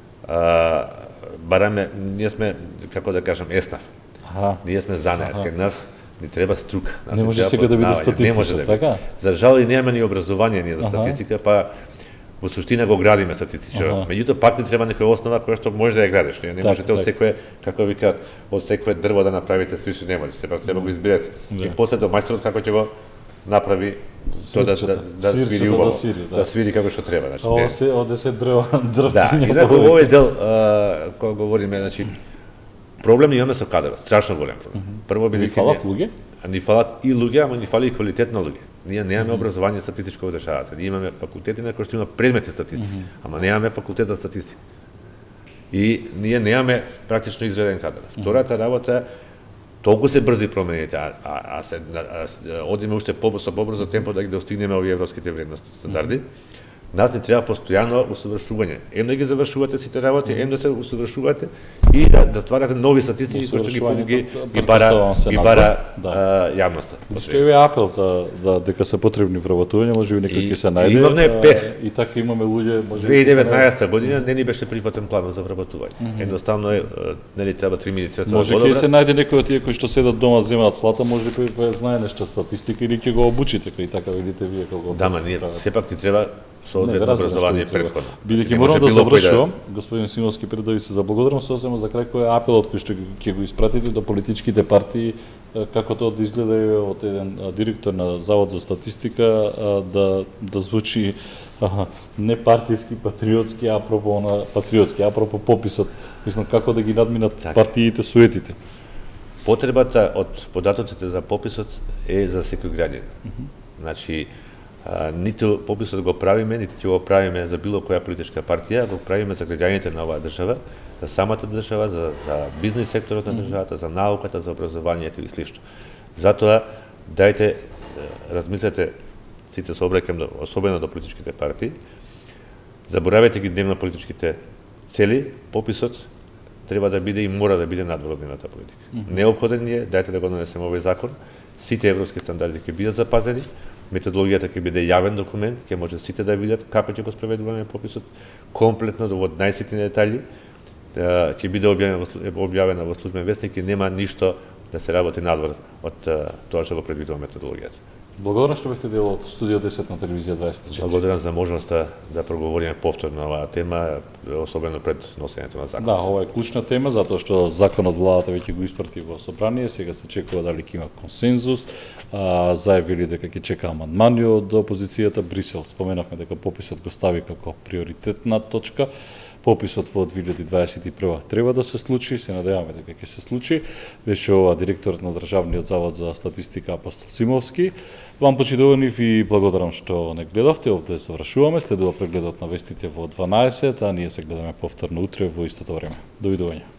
бараме, ние сме, како да кажам, естав. Аха. Ние сме занеат, кај нас ни треба струка. Нас не може сега да биде статистика, да така? За жал и немаме ни образование ние за статистика, па во суштина го градиме статистичарот. Меѓутоа пак не треба некоја основа која што може да ја градиш. Не, не так, можете од секое, како викаат, од секое дрво да направите свише, не може. Сепак треба го изберете. Да. И после до мајсторот како ќе го направи тоа да да, да свири убаво, да свири, да. да свири како што треба, значи. Ова се од десет дрва дрвци. Да, и како овој дел кога говориме, значи проблем имаме со кадрот, страшно голем проблем. Mm -hmm. Прво бидејќи ни фалат луѓе, ни фалат и луѓе, ама ни фали и квалитет на луѓе. Ние немаме mm -hmm. образование статистичко во државата. Ние имаме факултети на кои што има предмети статистика, mm -hmm. ама немаме факултет за статистика. И ние немаме практично изреден кадар. Втората работа, толку се брзи промените, а, а, а се а, одиме уште побрзо, побрзо темпо да ги достигнеме овие европските вредности стандарди. Mm -hmm. Нас не треба постојано усовршување. Ем да ги завршувате сите работи, ем да се усовршувате и да, да стварате нови статистики кои што ги ги, ги бара ги бара да. а, јавноста. Што е апел за да дека се потребни вработување, може би некој ќе се најде. Имавме пе. И така имаме луѓе, може две илјади и деветнаесета година не ни беше прифатен планот за вработување. Mm -hmm. Едноставно е нели треба три министерства. Може ќе се најде некој од тие кои што седат дома земаат плата, може кој кој знае нешто статистика или ќе го обучите кај така видите вие како. Да, ма ние сепак ти треба соодветно образование претходно. Бидејќи морам да завршувам, господин Симовски, пред да ви се заблагодарам, сосема за крај кој е апелот кој што ќе го испратите до политичките партии, како тоа да изгледа и од еден директор на Завод за статистика, да да звучи не партиски, патриотски, апропо на патриотски, апропо пописот, мислам како да ги надминат так. Партиите суетите. Потребата од податоците за пописот е за секој граѓанин. Mm -hmm. Значи, А, ниту пописот го правиме, ниту ќе го правиме за било која политичка партија, го правиме за граѓаните на оваа држава, за самата држава, за, за бизнис секторот на државата, за науката, за образованието и слично. Затоа, дајте, размислете, сите се обраќам, особено до политичките партии, заборавете ги дневно политичките цели, пописот треба да биде и мора да биде надвор од дневната политика. Mm -hmm. Неопходен е, дајте да го донесеме овој закон, сите европски стандарди ќе бидат запазени, методологијата ќе биде јавен документ, ќе може сите да видат како ќе го спроведуваме пописот, комплетно до од најситни детали, ќе биде објавена во службен весник и нема ништо да се работи надвор од тоа што го предвидува методологијата. Благодарам што бевте дел од Студио десет на телевизија дваесет и четири. Благодарам за можноста да проговориме повторно оваа тема, особено пред носењето на закон. Да, ова е клучна тема, затоа што законот владата веќе го испрати во собрание, сега се чекува дали ќе има консензус, а, зајавили дека ќе чека амандмани од опозицијата. Брисел споменавме дека пописот го стави како приоритетна точка. Пописот во две илјади дваесет и прва треба да се случи, се надеваме дека ќе се случи. Беше ова директорот на Државниот завод за статистика Апостол Симовски. Вам почитувани ви благодарам што не гледавте, овде завршуваме, следува прегледот на вестите во дванаесет, а ние се гледаме повторно утре во истото време. Довидување.